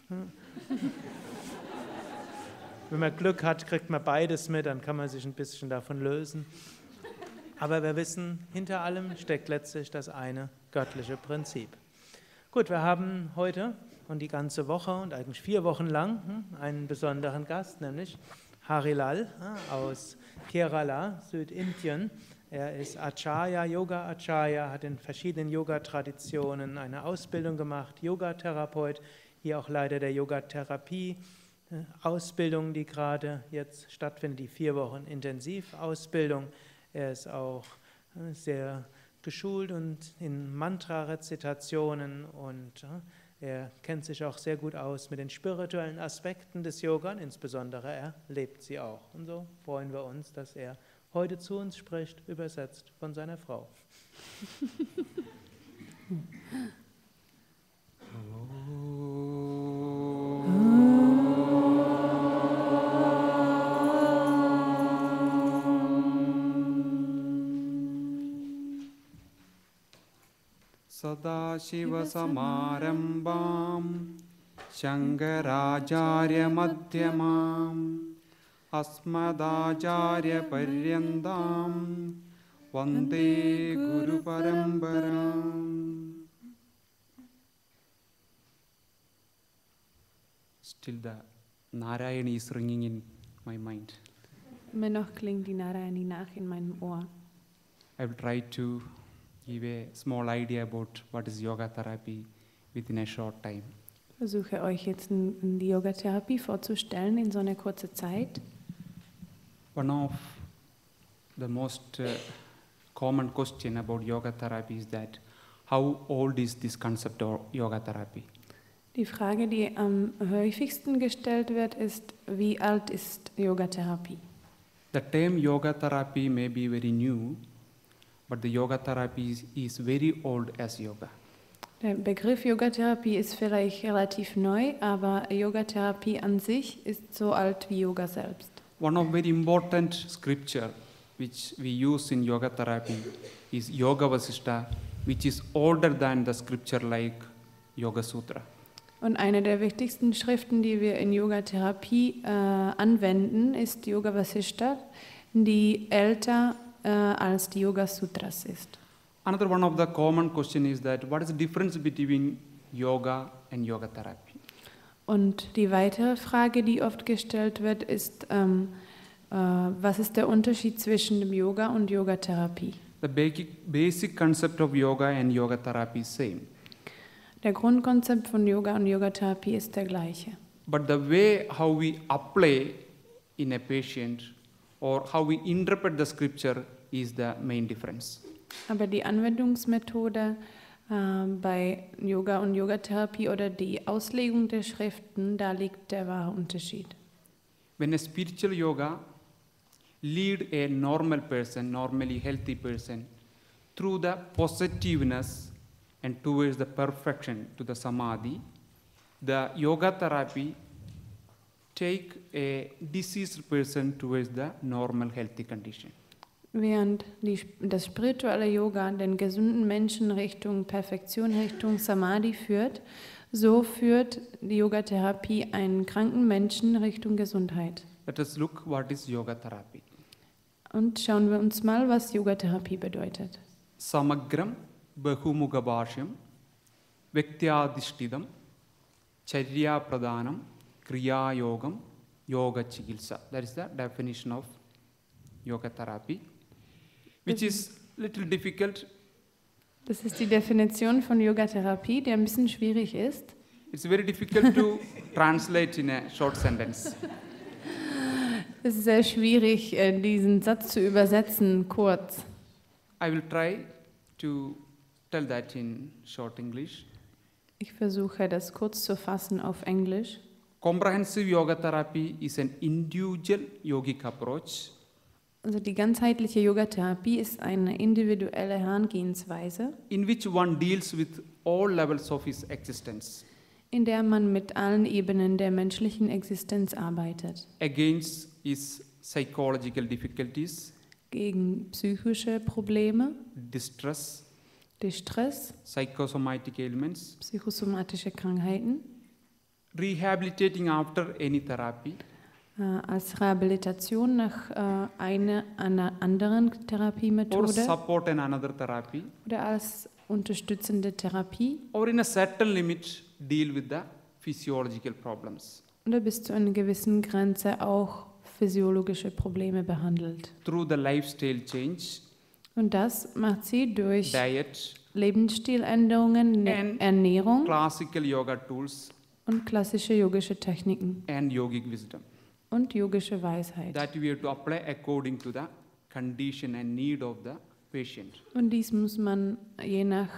Wenn man Glück hat, kriegt man beides mit, dann kann man sich ein bisschen davon lösen. Aber wir wissen, hinter allem steckt letztlich das eine göttliche Prinzip. Gut, wir haben heute und die ganze Woche und eigentlich 4 Wochen lang einen besonderen Gast, nämlich Harilal aus Kerala, Südindien. Er ist Acharya, Yoga Acharya, hat in verschiedenen Yoga-Traditionen eine Ausbildung gemacht, Yogatherapeut, hier auch Leiter der Yogatherapie-Ausbildung, die gerade jetzt stattfindet, die 4 Wochen Intensivausbildung. Er ist auch sehr geschult und in Mantra-Rezitationen und er kennt sich auch sehr gut aus mit den spirituellen Aspekten des Yoga und insbesondere er lebt sie auch. Und so freuen wir uns, dass er heute zu uns spricht, übersetzt von seiner Frau. Sadashivasamarambam Shankaracharyamध्यamam Asmadacharyapariandam Vande Guru Parambaram. Still the Narayani is ringing in my mind. Immer noch klingt die Narayani nach in meinem Ohr. I will try to give a small idea about what is yoga therapy within a short time. Ich versuche euch jetzt die Yogatherapie vorzustellen in so einer kurzen Zeit. One of the most common question about yoga therapy is that how old is this concept of yoga therapy? Die Frage, die am häufigsten gestellt wird, ist, wie alt ist Yogatherapie? The term yoga therapy may be very new, but the yoga therapy is very old as yoga. Der Begriff Yogatherapie ist vielleicht relativ neu, aber Yogatherapie an sich ist so alt wie Yoga selbst. One of very important scripture which we use in yoga therapy is Yoga Vasishtha, which is older than the scripture like Yoga Sutra. Und eine der wichtigsten Schriften, die wir in Yogatherapie anwenden, ist Yoga Vasishtha, die älter als die Yoga Sutras ist. Another one of the common question is that what is the difference between yoga and yoga therapy? Und die weitere Frage, die oft gestellt wird, ist, was ist der Unterschied zwischen dem Yoga und Yogatherapie? The basic concept of yoga and yoga therapy is same. Der Grundkonzept von Yoga und Yogatherapie ist der gleiche. But the way how we apply in a patient or how we interpret the scripture is the main difference. Aber die Anwendungsmethode bei Yoga und Yogatherapie oder die Auslegung der Schriften, da liegt der wahre Unterschied. When a spiritual yoga lead a normal person, normally healthy person, through the positiveness and towards the perfection to the samadhi, the yoga therapy take a diseased person towards the normal healthy condition. Während das spirituelle Yoga den gesunden Menschen Richtung Perfektion, Richtung Samadhi führt, so führt die Yogatherapie einen kranken Menschen Richtung Gesundheit. Let us look what is yoga therapy. Und schauen wir uns mal, was Yogatherapie bedeutet. Samagram bahumukha bhashyam Vyaktiyadhishthidam Charya Pradhanam Kriya Yogam Yoga Chikitsa. That is the definition of yoga therapy, which is little difficult. Das ist die Definition von Yogatherapie, die ein bisschen schwierig ist. It's very difficult to translate in a short sentence. Es ist sehr schwierig, diesen Satz zu übersetzen, kurz. I will try to tell that in short English. Ich versuche, das kurz zu fassen auf Englisch. Comprehensive yoga therapy is an individual yogic approach Also die ganzheitliche Yogatherapie ist eine individuelle Herangehensweise, in which one deals with all levels of his existence in der man mit allen Ebenen der menschlichen Existenz arbeitet. against his psychological difficulties, Gegen psychische Probleme, distress, Distress, psychosomatic ailments, psychosomatische Krankheiten, rehabilitating after any therapy, als Rehabilitation nach einer anderen or Therapiemethode support in another therapy, oder als unterstützende Therapie or in a certain limit deal with the physiological problems oder bis zu einer gewissen Grenze auch physiologische Probleme behandelt. through the lifestyle change, Und das macht sie durch diet, Lebensstiländerungen, And Ernährung classical yoga tools, und klassische yogische Techniken and yogic wisdom und yogische Weisheit. that we have to apply according to the condition and need of the patient. Und dies muss man je nach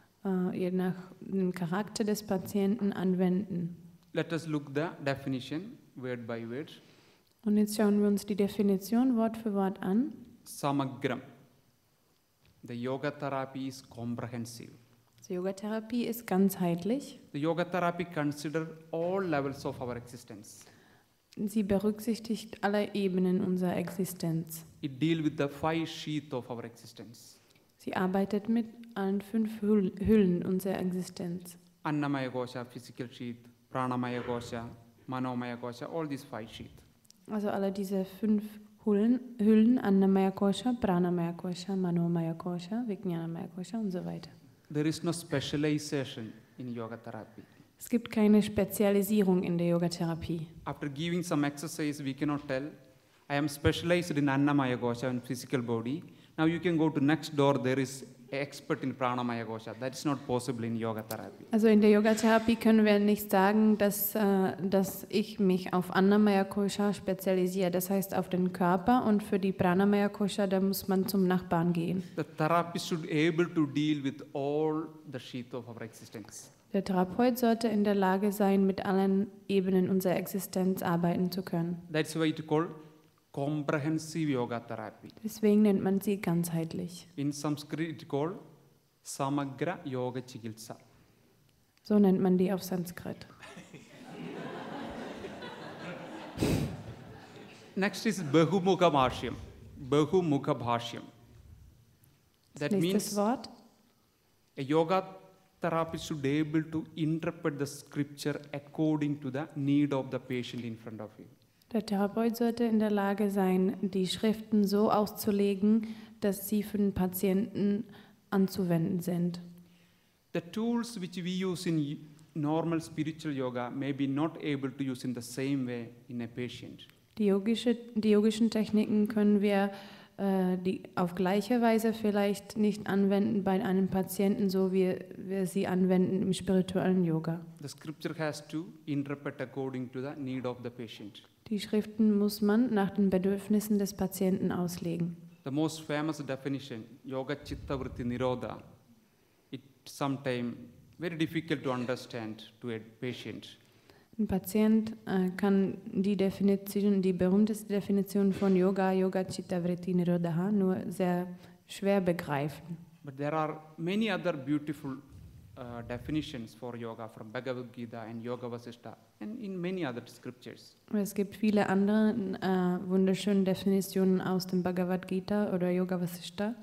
dem Charakter des Patienten anwenden. Let us look the definition word by word. Und jetzt schauen wir uns die Definition Wort für Wort an. Samagram. The yoga therapy is comprehensive. Die Yogatherapie ist ganzheitlich. The yoga therapy consider all levels of our existence. Sie berücksichtigt alle Ebenen unserer Existenz. It deal with the 5 sheath of our existence. Sie arbeitet mit allen 5 Hüllen unserer Existenz. Annamaya kosha, physical sheath, pranamaya kosha, manomaya kosha, all these 5 sheath. Also alle diese 5 Hüllen, Annamaya Kosha, Pranamaya Kosha, Manomaya Kosha, Vijnanamaya Kosha und so weiter. There is no specialization in yoga therapy. Es gibt keine Spezialisierung in der Yogatherapie. After giving some exercise, we cannot tell, I am specialized in Annamaya kosha and physical body. Now you can go to next door, there is an expert in Pranamaya kosha. That is not possible in yoga therapy. Also in der Yogatherapie können wir nicht sagen, dass ich mich auf Annamaya Kosha spezialisiere, das heißt auf den Körper, und für die Pranamaya Kosha, da muss man zum Nachbarn gehen. The therapist should be able to deal with all the sheath of our existence. Der Therapeut sollte in der Lage sein, mit allen Ebenen unserer Existenz arbeiten zu können. That's why it called comprehensive yoga therapy. Deswegen nennt man sie ganzheitlich. In Sanskrit, it called Samagra Yoga Chikitsa. So nennt man die auf Sanskrit. Next is Bahumukha Bhashyam. Bahumukha Bhashyam. That Nächstes means Wort. a yoga therapist should be able to interpret the scripture according to the need of the patient in front of you. Der Therapeut sollte in der Lage sein, die Schriften so auszulegen, dass sie für den Patienten anzuwenden sind. The tools which we use in normal spiritual yoga may be not able to use in the same way in a patient. Die yogischen Techniken können wir die auf gleiche Weise vielleicht nicht anwenden bei einem Patienten, so wie wir sie anwenden im spirituellen Yoga. The scripture has to interpret according to the need of the patient. Die Schriften muss man nach den Bedürfnissen des Patienten auslegen. The most famous definition, Yoga Chitta Vritti Nirodha, it's sometimes very difficult to understand to a patient. Ein Patient kann die Definition, die berühmteste Definition von Yoga, Yoga Chitta Vritti Nirodha, nur sehr schwer begreifen. But there are many other beautiful definitions for yoga from Bhagavad Gita and Yoga Vasishtha and in many other scriptures. Es gibt viele andere wunderschöne Definitionen aus dem Bhagavad Gita oder Yoga Vasishtha.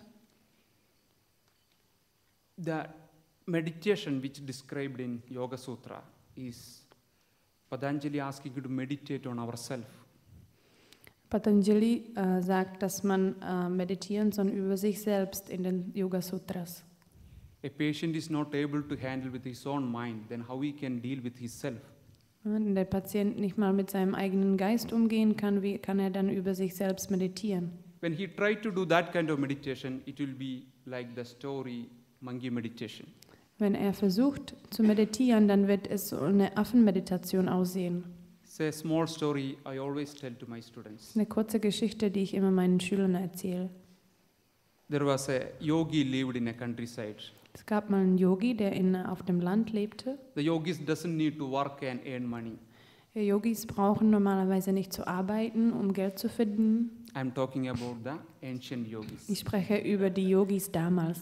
The meditation which described in Yoga Sutra is Patanjali asking you to meditate on ourselves. Patanjali sagt, dass man meditieren soll über sich selbst in den Yoga Sutras. A patient is not able to handle with his own mind, then how he can deal with himself? Wenn der Patient nicht mal mit seinem eigenen Geist umgehen kann, wie kann er dann über sich selbst meditieren? When he tried to do that kind of meditation, it will be like the story monkey meditation. Wenn er versucht zu meditieren, dann wird es so eine Affenmeditation aussehen. It's a small story I always tell to my students. Eine kurze Geschichte, die ich immer meinen Schülern erzähle. There was a yogi lived in a countryside. Es gab mal einen Yogi, der auf dem Land lebte. The yogis doesn't need to work and earn money. Die Yogis brauchen normalerweise nicht zu arbeiten, um Geld zu verdienen. I'm talking about the ancient yogis. Ich spreche über die Yogis damals.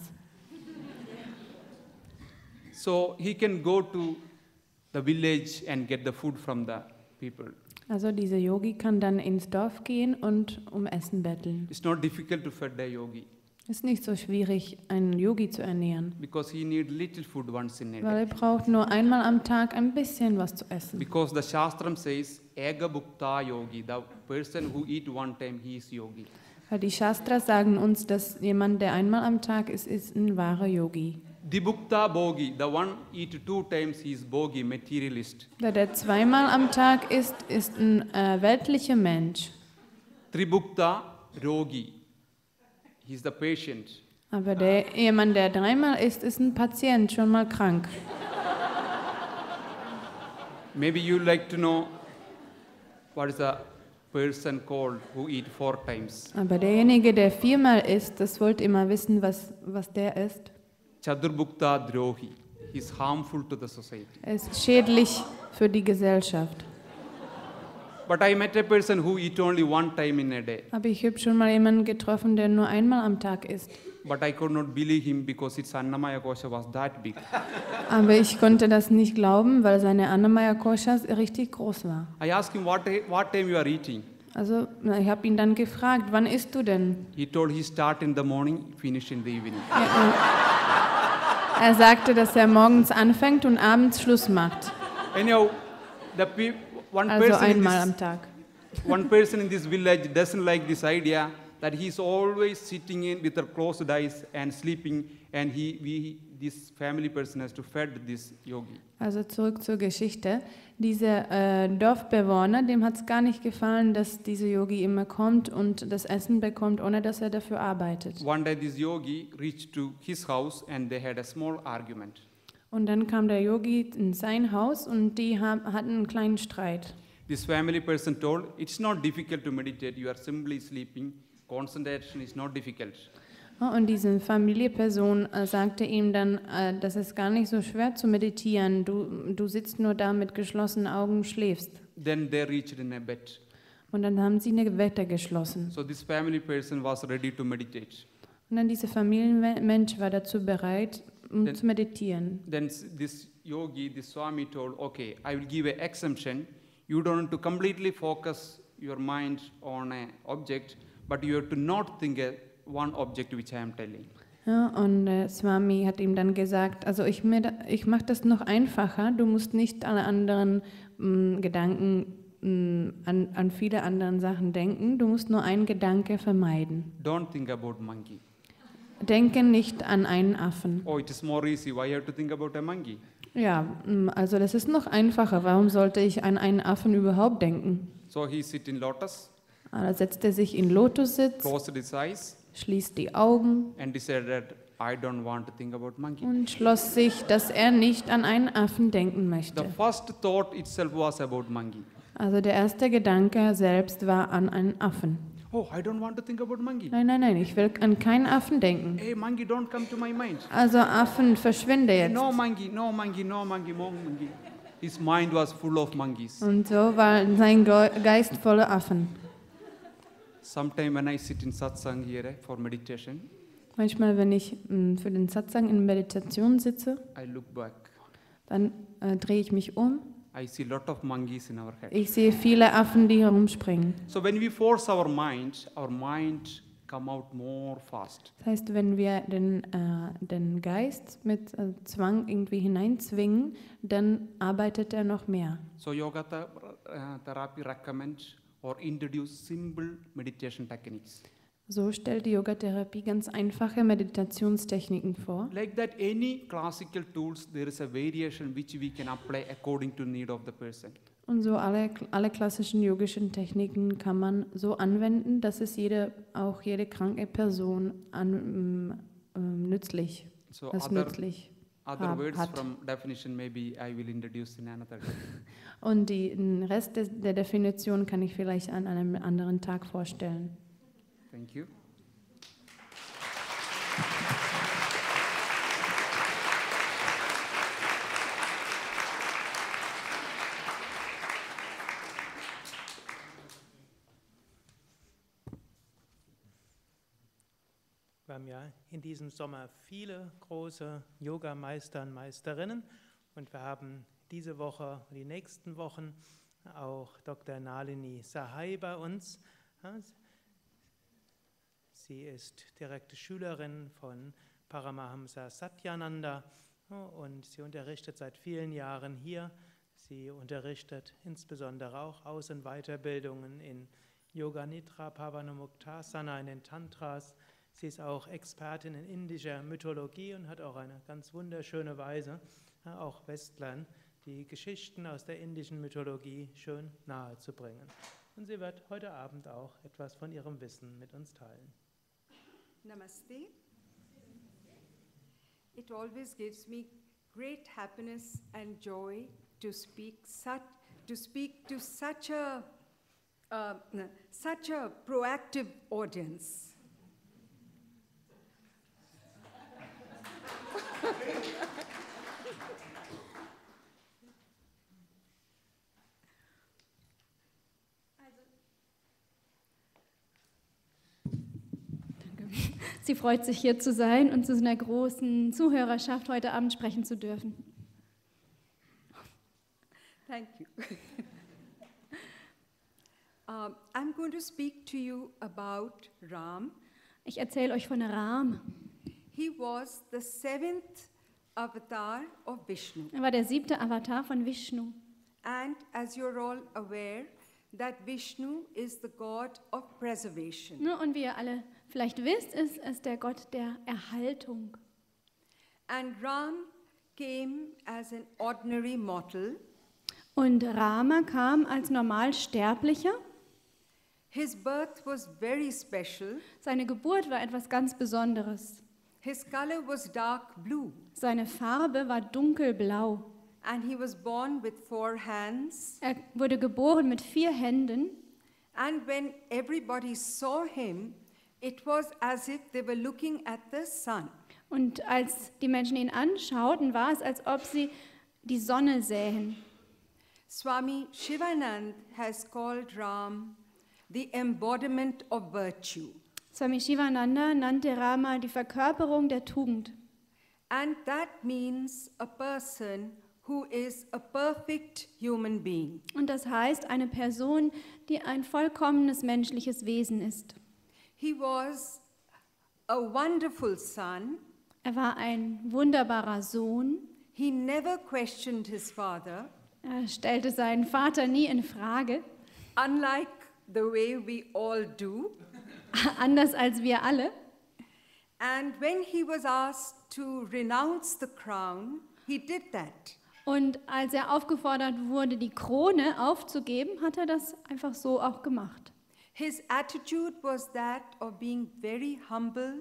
So he can go to the village and get the food from the people. Also dieser Yogi kann dann ins Dorf gehen und um Essen betteln. It's not difficult to feed a yogi Es ist nicht so schwierig, einen Yogi zu ernähren, because he need little food once in a weil day. er braucht nur einmal am Tag ein bisschen was zu essen. Because the Shastram says, Ega Bhukta Yogi, the person who eat one time, he is yogi. Weil die Shastras sagen uns, dass jemand, der einmal am Tag ist ein wahrer Yogi. Dibhukta Bhogi, the one eat 2 times, he is Bhogi, materialist. Der zweimal am Tag ist ein weltlicher Mensch. Tribhukta Rogi, he is the patient. Aber jemand, der dreimal ist ein Patient, schon mal krank. Maybe you like to know what is the person called who eat 4 times. Aber derjenige, der viermal isst, das wollt ihr mal wissen, was der ist. Chadurbhukta Drohi, he is harmful to the society. Er ist schädlich für die Gesellschaft. But I met a person who eat only 1 time in a day. Aber ich habe schon mal jemanden getroffen, der nur einmal am Tag isst. But I could not believe him because its Annamaya Kosha was that big. Aber ich konnte das nicht glauben, weil seine Annamaya Kosha richtig groß war. I asked him what time you are eating. Also ich habe ihn dann gefragt, wann isst du denn? He told he start in the morning, finish in the evening. Er sagte, dass er morgens anfängt und abends Schluss macht. Anyhow, one einmal am Tag. One person in this village doesn't like this idea that he's always sitting in with closed eyes and sleeping, and this family person has to feed this yogi. Also zurück zur Geschichte. Dieser Dorfbewohner, dem hat es gar nicht gefallen, dass dieser Yogi immer kommt und das Essen bekommt, ohne dass er dafür arbeitet. One day this yogi reached to his house and they had a small argument. Und dann kam der Yogi in sein Haus und die hatten einen kleinen Streit. This family person told, it's not difficult to meditate, you are simply sleeping, concentration is not difficult. Und diese Familienperson sagte ihm dann, das ist gar nicht so schwer zu meditieren, du sitzt nur da mit geschlossenen Augen und schläfst. Then they reached in a bed. Und dann haben sie eine Wette geschlossen. So this family person was ready to meditate. Und dann dieser Familienmensch war dazu bereit, zu meditieren. Then this yogi, this Swami told, okay, I will give an exemption. You don't have to completely focus your mind on an object, but you have to not think one object which I am telling. Ja, und Swami hat ihm dann gesagt, also ich mache das noch einfacher, du musst nicht alle anderen Gedanken an viele andere Sachen denken, du musst nur einen Gedanke vermeiden. Don't think about monkey. Denke nicht an einen Affen. Oh, it is more easy. Why you have to think about a monkey? Ja, also das ist noch einfacher. Warum sollte ich an einen Affen überhaupt denken? So he sit in lotus. Da setzt er sich in Lotussitz, closed his eyes, schließt die Augen and decided, I don't want to think about monkey. und schloss sich, dass er nicht an einen Affen denken The möchte. first thought itself was about monkey. Also der erste Gedanke selbst war an einen Affen. Oh, I don't want to think about monkey. Nein, nein, nein, ich will an keinen Affen denken. Hey, monkey, don't come to my mind. Also Affen, verschwinde jetzt. No monkey, no monkey, no monkey, no monkey. His mind was full of monkeys. Und so war sein Geist voller Affen. Sometime when I sit in satsang here for meditation, Manchmal, wenn ich für den Satsang in Meditation sitze, I look back. dann drehe ich mich um. I see a lot of monkeys in our head. Ich sehe viele Affen, die herumspringen. So when we force our mind come out more fast. Das heißt, wenn wir den Geist mit Zwang irgendwie hineinzwingen, dann arbeitet er noch mehr. So yoga therapy recommends or introduce simple meditation techniques. So stellt die Yogatherapie ganz einfache Meditationstechniken vor. Like that, any classical tools, there is a variation which we can apply according to need of the person. Und so alle klassischen yogischen Techniken kann man so anwenden, dass es auch jede kranke Person nützlich So nützlich other words hat. from definition maybe I will introduce in another day. Und den Rest der Definition kann ich vielleicht an einem anderen Tag vorstellen. Thank you. Wir haben ja in diesem Sommer viele große Yogameister und Meisterinnen und wir haben diese Woche, die nächsten Wochen auch Dr. Nalini Sahai bei uns. Sie ist direkte Schülerin von Paramahamsa Satyananda und sie unterrichtet seit vielen Jahren hier. Sie unterrichtet insbesondere auch Aus- und Weiterbildungen in Yoga Nidra, Pavanamuktasana, in den Tantras. Sie ist auch Expertin in indischer Mythologie und hat auch eine ganz wunderschöne Weise, auch Westlern die Geschichten aus der indischen Mythologie schön nahe zu bringen. Und sie wird heute Abend auch etwas von ihrem Wissen mit uns teilen. Namaste. It always gives me great happiness and joy to speak to such a proactive audience. Sie freut sich, hier zu sein und zu einer großen Zuhörerschaft heute Abend sprechen zu dürfen. Thank you. I'm going to speak to you about Ram. Ich erzähle euch von Ram. He was the 7th avatar of Vishnu. Er war der 7. Avatar von Vishnu. And as you're all aware, that Vishnu is the God of preservation. Und wie ihr alle vielleicht wisst, ist es der Gott der Erhaltung. And Ram came as an ordinary mortal. Und Rama kam als Normalsterblicher. His birth was very special. Seine Geburt war etwas ganz Besonderes. His color was dark blue. Seine Farbe war dunkelblau. And he was born with 4 hands. Er wurde geboren mit 4 Händen. And when everybody saw him, it was as if they were looking at the sun. Und als die Menschen ihn anschauten, war es, als ob sie die Sonne sähen. Swami Shivanand has called Ram the embodiment of virtue. Swami Shivananda nannte Rama die Verkörperung der Tugend. And that means a person who is a perfect human being. Und das heißt, eine Person, die ein vollkommenes menschliches Wesen ist. He was a wonderful son. Er war ein wunderbarer Sohn. He never questioned his father. Er stellte seinen Vater nie in Frage. Unlike the way we all do. Anders als wir alle. And when he was asked to renounce the crown, he did that. Und als er aufgefordert wurde, die Krone aufzugeben, hat er das einfach so auch gemacht. His attitude was that of being very humble.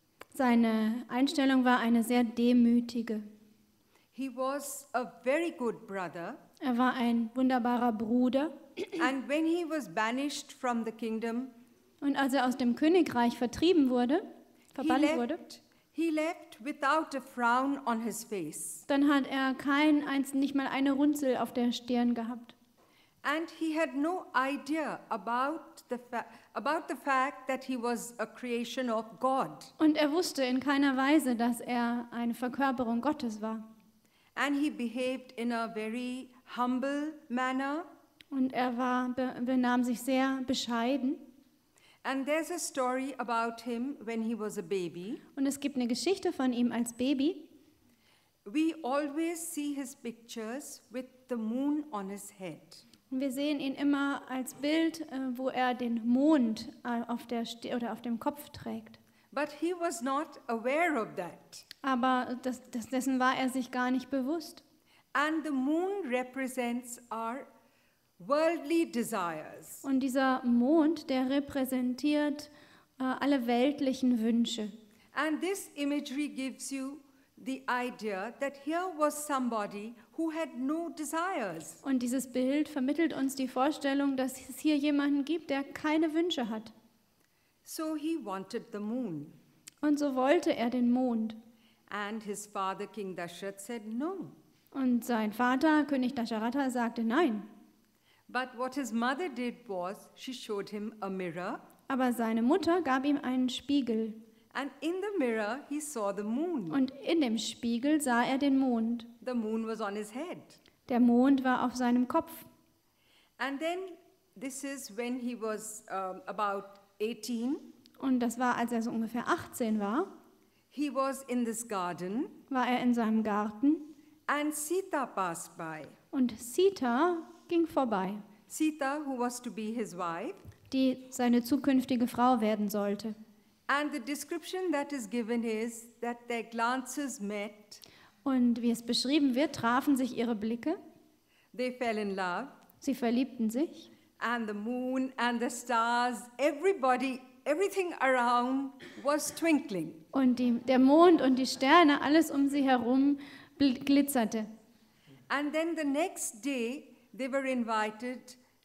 Seine Einstellung war eine sehr demütige. He was a very good brother. Er war ein wunderbarer Bruder. And when he was banished from the kingdom, Und als er aus dem Königreich vertrieben wurde, verbannt wurde, he left without a frown on his face. dann hat er nicht mal eine Runzel auf der Stirn gehabt. And he had no idea about the fact that he was a creation of God. Und er wusste in keiner Weise, dass er eine Verkörperung Gottes war. And he behaved in a very humble manner. Und er benahm sich sehr bescheiden. And there's a story about him when he was a baby. Und es gibt eine Geschichte von ihm als Baby. We always see his pictures with the moon on his head. Und wir sehen ihn immer als Bild, wo er den Mond auf dem Kopf trägt. But he was not aware of that. Aber dessen war er sich gar nicht bewusst. And the moon represents our worldly desires. Und dieser Mond, der repräsentiert alle weltlichen Wünsche. And this imagery gives you the idea that here was somebody who had no desires. Und dieses Bild vermittelt uns die Vorstellung, dass es hier jemanden gibt, der keine Wünsche hat. So he wanted the moon. Und so wollte er den Mond. And his father, King Dashrath, said no. Und sein Vater, König Dasharatha, sagte nein. But what his mother did was, she showed him a mirror. Aber seine Mutter gab ihm einen Spiegel. And in the mirror, he saw the moon. Und in dem Spiegel sah er den Mond. The moon was on his head. Der Mond war auf seinem Kopf. And then, this is when he was about 18. Und das war, als er so ungefähr 18 war. He was in this garden. War er in seinem Garten. And Sita passed by. Und Sita ging vorbei. Sita, who was to be his wife. Die seine zukünftige Frau werden sollte. And the description that is given is that their glances met. Und wie es beschrieben wird, trafen sich ihre Blicke. They fell in love. Sie verliebten sich. And the moon and the stars, everything around was twinkling. Und der Mond und die Sterne, alles um sie herum glitzerte. And then the next day, they were invited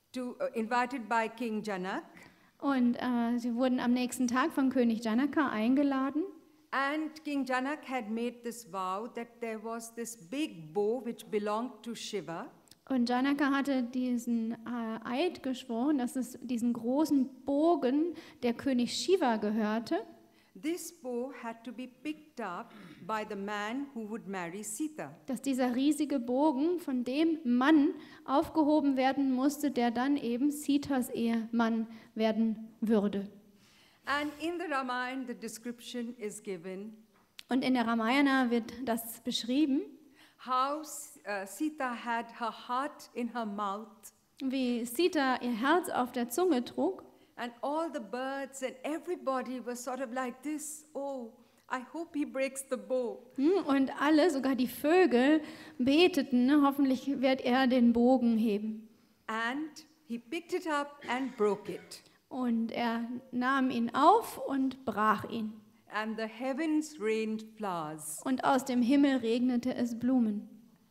by King Janak. Und sie wurden am nächsten Tag von König Janaka eingeladen. And King Janak had made this vow that there was this big bow which belonged to Shiva. Und Janaka hatte diesen Eid geschworen, dass es diesen großen Bogen, der König Shiva gehörte. This bow had to be picked up by the man who would marry Sita. Dass dieser riesige Bogen von dem Mann aufgehoben werden musste, der dann eben Sitas Ehemann werden würde. And in the Ramayana the description is given. Und in der Ramayana wird das beschrieben, how Sita had her heart in her mouth. Wie Sita ihr Herz auf der Zunge trug. And all the birds and everybody was sort of like this, oh, I hope he breaks the bow. Und alle, sogar die Vögel, beteten, hoffentlich wird er den Bogen heben. And he picked it up and broke it. Und er nahm ihn auf und brach ihn. And the heavens rained flowers. Und aus dem Himmel regnete es Blumen.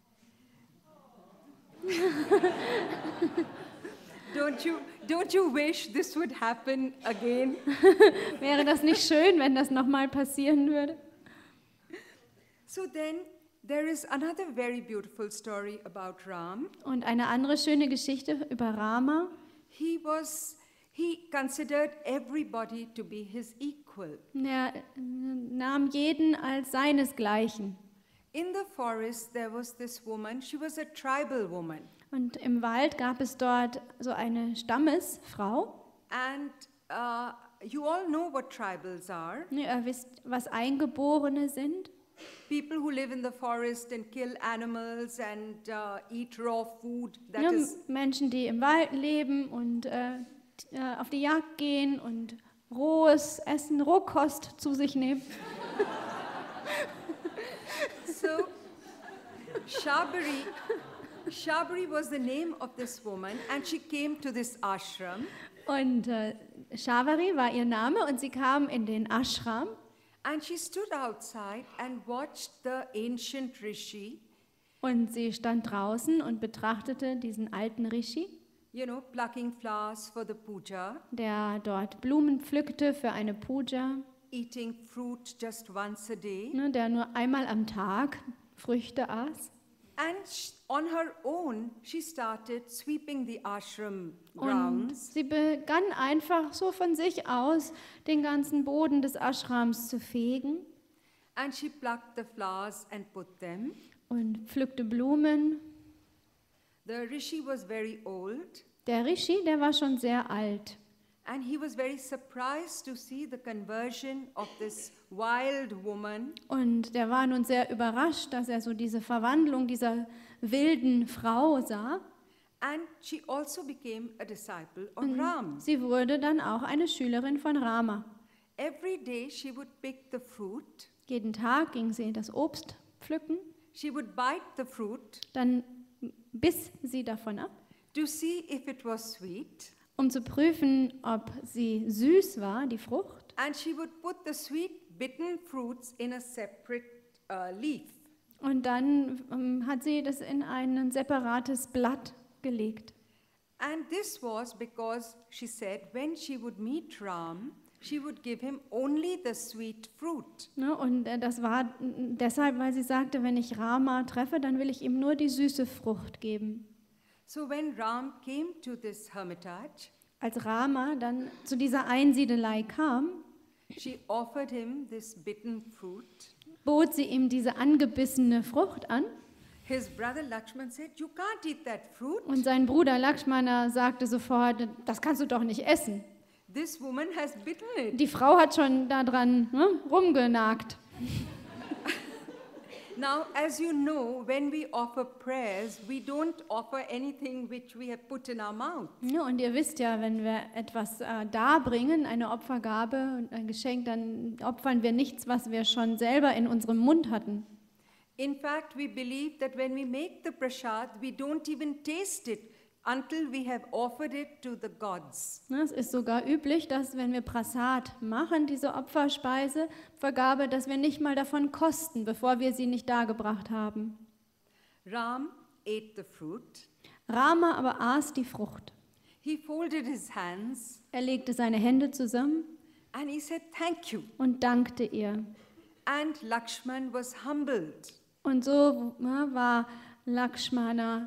Don't you wish this would happen again? Wäre das nicht schön, wenn das nochmal passieren würde? So then there is another very beautiful story about Ram. Und eine andere schöne Geschichte über Rama. He considered everybody to be his equal. Er nahm jeden als seinesgleichen. In the forest there was this woman, she was a tribal woman. Und im Wald gab es dort so eine Stammesfrau. And you all know what tribals are. Ihr wisst, was Eingeborene sind. People who live in the forest and kill animals and eat raw food. Menschen, die im Wald leben und auf die Jagd gehen und rohes Essen, Rohkost zu sich nehmen. So, Shabari was the name of this woman and she came to this ashram. Und Shavari war ihr Name und sie kam in den Ashram. And she stood outside and watched the ancient Rishi, Und sie stand draußen und betrachtete diesen alten Rishi, plucking flowers for the puja, der dort Blumen pflückte für eine Puja, eating fruit just once a day. ne, der nur einmal am Tag Früchte aß. And on her own, she started sweeping the ashram Und grounds. sie begann einfach so von sich aus, den ganzen Boden des Ashrams zu fegen And she plucked the flowers and put them. und pflückte Blumen. The Rishi was very old, Der Rishi, der war schon sehr alt. and he was very surprised to see the conversion of this wild woman. Und der war nun sehr überrascht, dass er so diese Verwandlung dieser wilden Frau sah. And she also became a disciple of Ram. Sie wurde dann auch eine Schülerin von Rama. Every day she would pick the fruit, Jeden Tag ging sie das Obst pflücken, she would bite the fruit dann biss sie davon ab, to see if it was sweet, um zu prüfen, ob sie süß war, die Frucht. and she would put the sweet bitten fruits in a separate leaf. Und dann hat sie das in ein separates Blatt gelegt. And this was because she said when she would meet Ram, she would give him only the sweet fruit. Ne? Und das war deshalb, weil sie sagte, wenn ich Rama treffe, dann will ich ihm nur die süße Frucht geben. So when Ram came to this hermitage, Als Rama dann zu dieser Einsiedelei kam, she offered him this bitten fruit. bot sie ihm diese angebissene Frucht an. His brother Lakshman said, "You can't eat that fruit. Und sein Bruder Lakshmana sagte sofort, das kannst du doch nicht essen. This woman has bitten it." Die Frau hat schon daran rumgenagt. Now, as you know, when we offer prayers, we don't offer anything which we have put in our mouth. Ja, und ihr wisst ja, wenn wir etwas darbringen, eine Opfergabe und ein Geschenk, dann opfern wir nichts, was wir schon selber in unserem Mund hatten. In fact, we believe that when we make the prasad, we don't even taste it until we have offered it to the gods. Es ist sogar üblich, dass wenn wir Prasad machen, diese Opferspeise, Vergabe, dass wir nicht mal davon kosten, bevor wir sie nicht dargebracht haben. Ram ate the fruit. Rama aber aß die Frucht. He folded his hands Er legte seine Hände zusammen and he said, "Thank you." und dankte ihr. And Lakshman was humbled. Und so war Lakshmana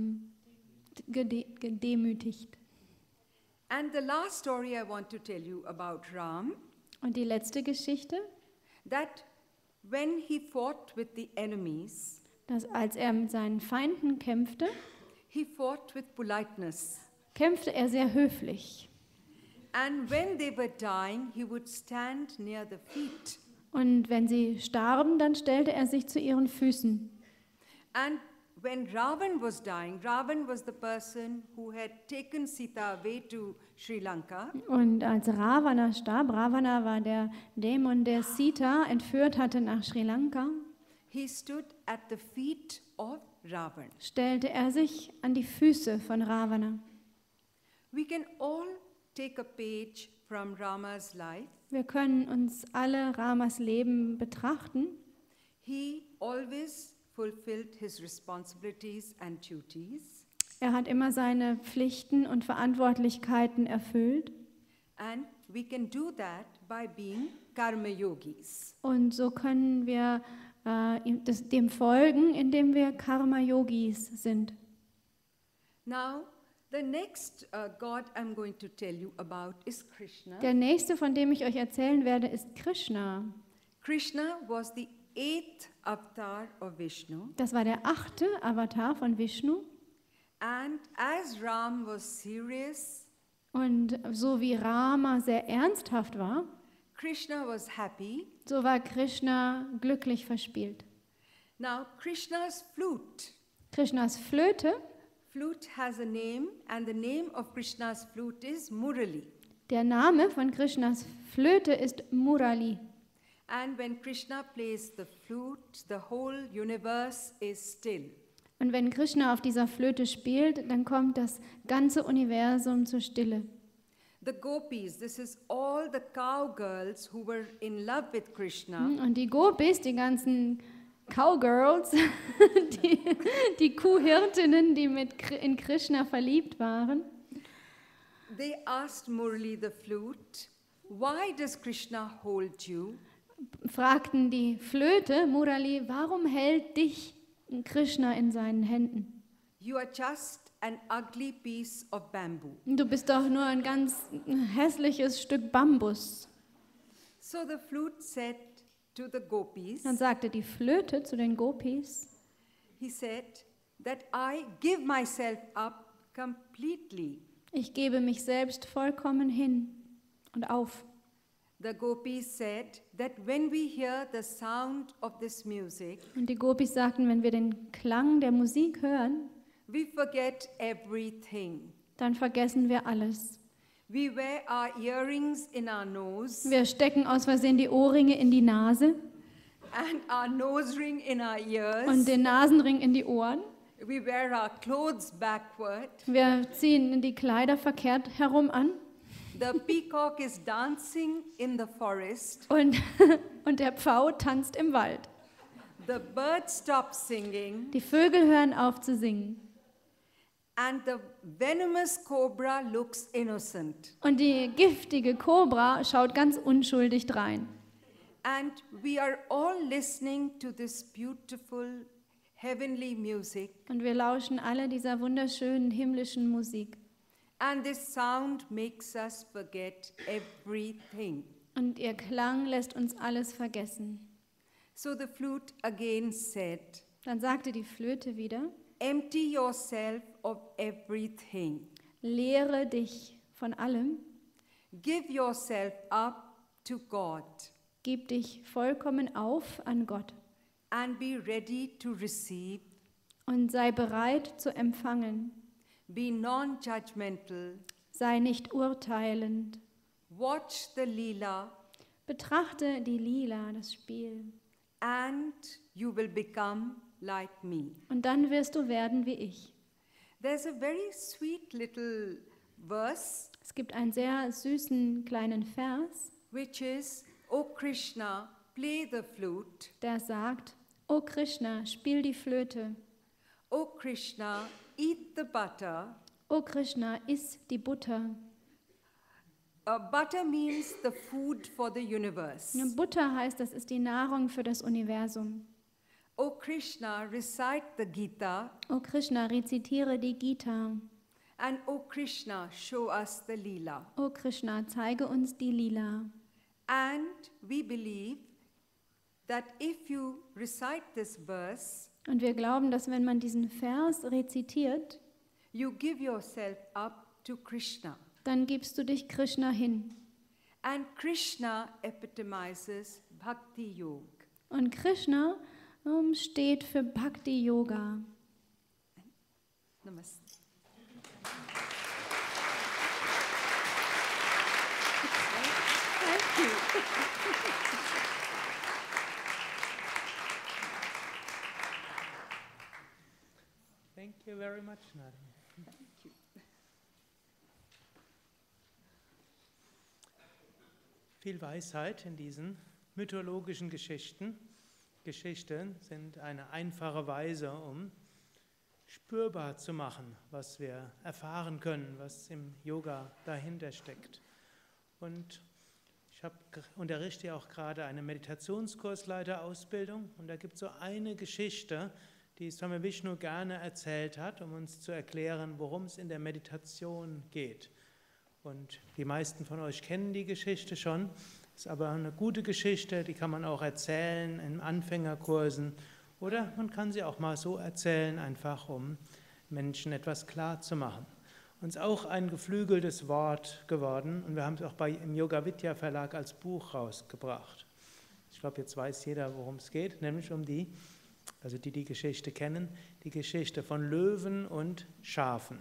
gedemütigt. And the last story I want to tell you about Ram, Und die letzte Geschichte, that when he fought with the enemies, dass als er mit seinen Feinden kämpfte, he fought with politeness. kämpfte er sehr höflich. And when they were dying, he would stand near the feet. Und wenn sie starben, dann stellte er sich zu ihren Füßen. And when Ravan was dying, Ravan was the person who had taken Sita away to Sri Lanka. Und als Ravana starb, Ravana war der Dämon, der Sita entführt hatte nach Sri Lanka, He stood at the feet of Ravan. stellte er sich an die Füße von Ravana. We can all take a page from Rama's life. Wir können uns alle Ramas Leben betrachten. He always fulfilled his responsibilities and duties, Er hat immer seine Pflichten und Verantwortlichkeiten erfüllt. and we can do that by being karma yogis. Und so können wir dem folgen, indem wir Karma-Yogis sind. Now, the next God I'm going to tell you about is Krishna. Der nächste, von dem ich euch erzählen werde, ist Krishna. Krishna was the 8th avatar of Vishnu, Das war der 8. Avatar von Vishnu. and as Ram was serious, Und so wie Rama sehr ernsthaft war, Krishna was happy. so war Krishna glücklich verspielt. Now, Krishna's flute. Krishnas Flöte, Flute has a name, and the name of Krishna's flute is Murali. der Name von Krishnas Flöte ist Murali. And when Krishna plays the flute, the whole universe is still. Und wenn Krishna auf dieser Flöte spielt, dann kommt das ganze Universum zur Stille. The gopis, this is all the cowgirls who were in love with Krishna. Und die Gopis, die ganzen Cowgirls, die Kuhhirtinnen, die in Krishna verliebt waren, They asked Murli the flute, why does Krishna hold you? fragten die Flöte, Murali, warum hält dich Krishna in seinen Händen? You are just an ugly piece of bamboo. Du bist doch nur ein ganz hässliches Stück Bambus. So the flute said to the gopis, Dann sagte die Flöte zu den Gopis, he said, that I give myself up completely. ich gebe mich selbst vollkommen hin und auf. The gopis said that when we hear the sound of this music, Und die Gopis sagten, wenn wir den Klang der Musik hören, we forget everything. dann vergessen wir alles. We wear our earrings in our nose Wir stecken aus Versehen die Ohrringe in die Nase and our nose ring in our ears. und den Nasenring in die Ohren. We wear our clothes backward. Wir ziehen die Kleider verkehrt herum an The peacock is dancing in the forest. und der Pfau tanzt im Wald. The birds stop singing. Die Vögel hören auf zu singen And the venomous cobra looks innocent. und die giftige Kobra schaut ganz unschuldig drein. And we are all listening to this beautiful heavenly music. Und wir lauschen alle dieser wunderschönen himmlischen Musik. And this sound makes us forget everything. Und ihr Klang lässt uns alles vergessen. So the flute again said, Dann sagte die Flöte wieder, empty yourself of everything. lehre dich von allem, Give yourself up to God gib dich vollkommen auf an Gott and be ready to receive. und sei bereit zu empfangen. Be non-judgmental. Sei nicht urteilend. Watch the Leela Betrachte die Lila, das Spiel. and you will become like me. Und dann wirst du werden wie ich. There's a very sweet little verse Es gibt einen sehr süßen kleinen Vers, which is, O Krishna, play the flute. der sagt, O Krishna, spiel die Flöte. O Krishna, eat the butter. O Krishna, iss die Butter. Butter means the food for the universe. Butter heißt, das ist die Nahrung für das Universum. O Krishna, recite the Gita. O Krishna, rezitiere die Gita. And O Krishna, show us the Leela. O Krishna, zeige uns die Lila. And we believe that if you recite this verse, Und wir glauben, dass wenn man diesen Vers rezitiert, you give yourself up to Krishna. dann gibst du dich Krishna hin. And Krishna epitomizes Bhakti Yoga. Und Krishna steht für Bhakti Yoga. Namaste. Thank you. Thank you very much, Nadia. Viel Weisheit in diesen mythologischen Geschichten. Geschichten sind eine einfache Weise, um spürbar zu machen, was wir erfahren können, was im Yoga dahinter steckt. Und ich unterrichte ja auch gerade eine Meditationskursleiterausbildung und da gibt es so eine Geschichte, die Swami Vishnu gerne erzählt hat, um uns zu erklären, worum es in der Meditation geht. Und die meisten von euch kennen die Geschichte schon, ist aber eine gute Geschichte, die kann man auch erzählen in Anfängerkursen oder man kann sie auch mal so erzählen, einfach um Menschen etwas klar zu machen. Uns auch ein geflügeltes Wort geworden und wir haben es auch im Yoga Vidya Verlag als Buch rausgebracht. Ich glaube, jetzt weiß jeder, worum es geht, nämlich um die Geschichte kennen, die Geschichte von Löwen und Schafen.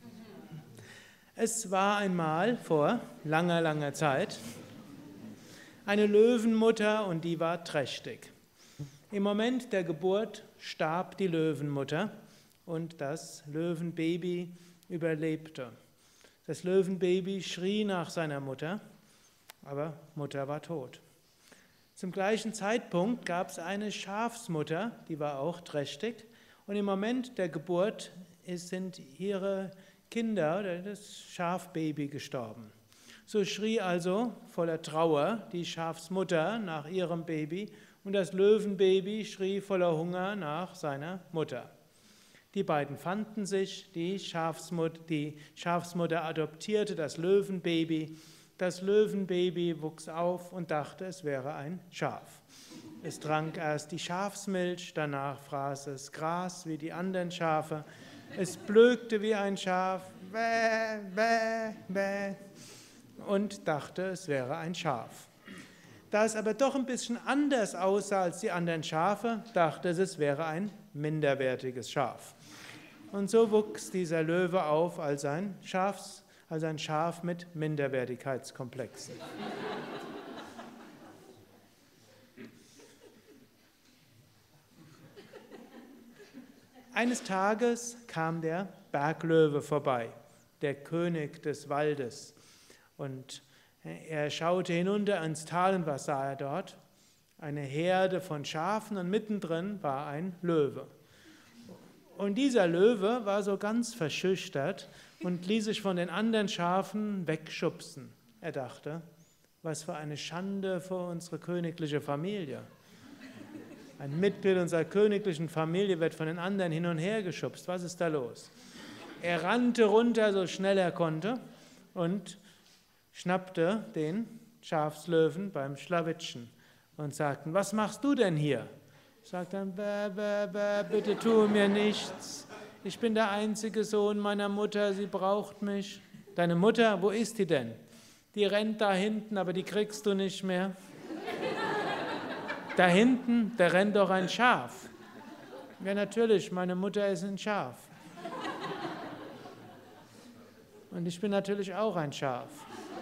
Es war einmal vor langer, langer Zeit eine Löwenmutter und die war trächtig. Im Moment der Geburt starb die Löwenmutter und das Löwenbaby überlebte. Das Löwenbaby schrie nach seiner Mutter, aber Mutter war tot. Zum gleichen Zeitpunkt gab es eine Schafsmutter, die war auch trächtig, und im Moment der Geburt sind ihre Kinder oder das Schafbaby gestorben. So schrie also voller Trauer die Schafsmutter nach ihrem Baby und das Löwenbaby schrie voller Hunger nach seiner Mutter. Die beiden fanden sich, die Schafsmutter adoptierte das Löwenbaby. Das Löwenbaby wuchs auf und dachte, es wäre ein Schaf. Es trank erst die Schafsmilch, danach fraß es Gras wie die anderen Schafe. Es blökte wie ein Schaf, bäh, bäh, bäh, und dachte, es wäre ein Schaf. Da es aber doch ein bisschen anders aussah als die anderen Schafe, dachte es, es wäre ein minderwertiges Schaf. Und so wuchs dieser Löwe auf als ein Schaf mit Minderwertigkeitskomplexen. Eines Tages kam der Berglöwe vorbei, der König des Waldes. Und er schaute hinunter ins Tal und was sah er dort? Eine Herde von Schafen und mittendrin war ein Löwe. Und dieser Löwe war so ganz verschüchtert und ließ sich von den anderen Schafen wegschubsen. Er dachte, was für eine Schande für unsere königliche Familie. Ein Mitglied unserer königlichen Familie wird von den anderen hin und her geschubst. Was ist da los? Er rannte runter, so schnell er konnte, und schnappte den Schafslöwen beim Schlawittchen und sagte, was machst du denn hier? Sagt dann, bäh, bäh, bäh, bitte tu mir nichts. Ich bin der einzige Sohn meiner Mutter, sie braucht mich. Deine Mutter, wo ist die denn? Die rennt da hinten, aber die kriegst du nicht mehr. Da hinten, da rennt doch ein Schaf. Ja, natürlich, meine Mutter ist ein Schaf. Und ich bin natürlich auch ein Schaf.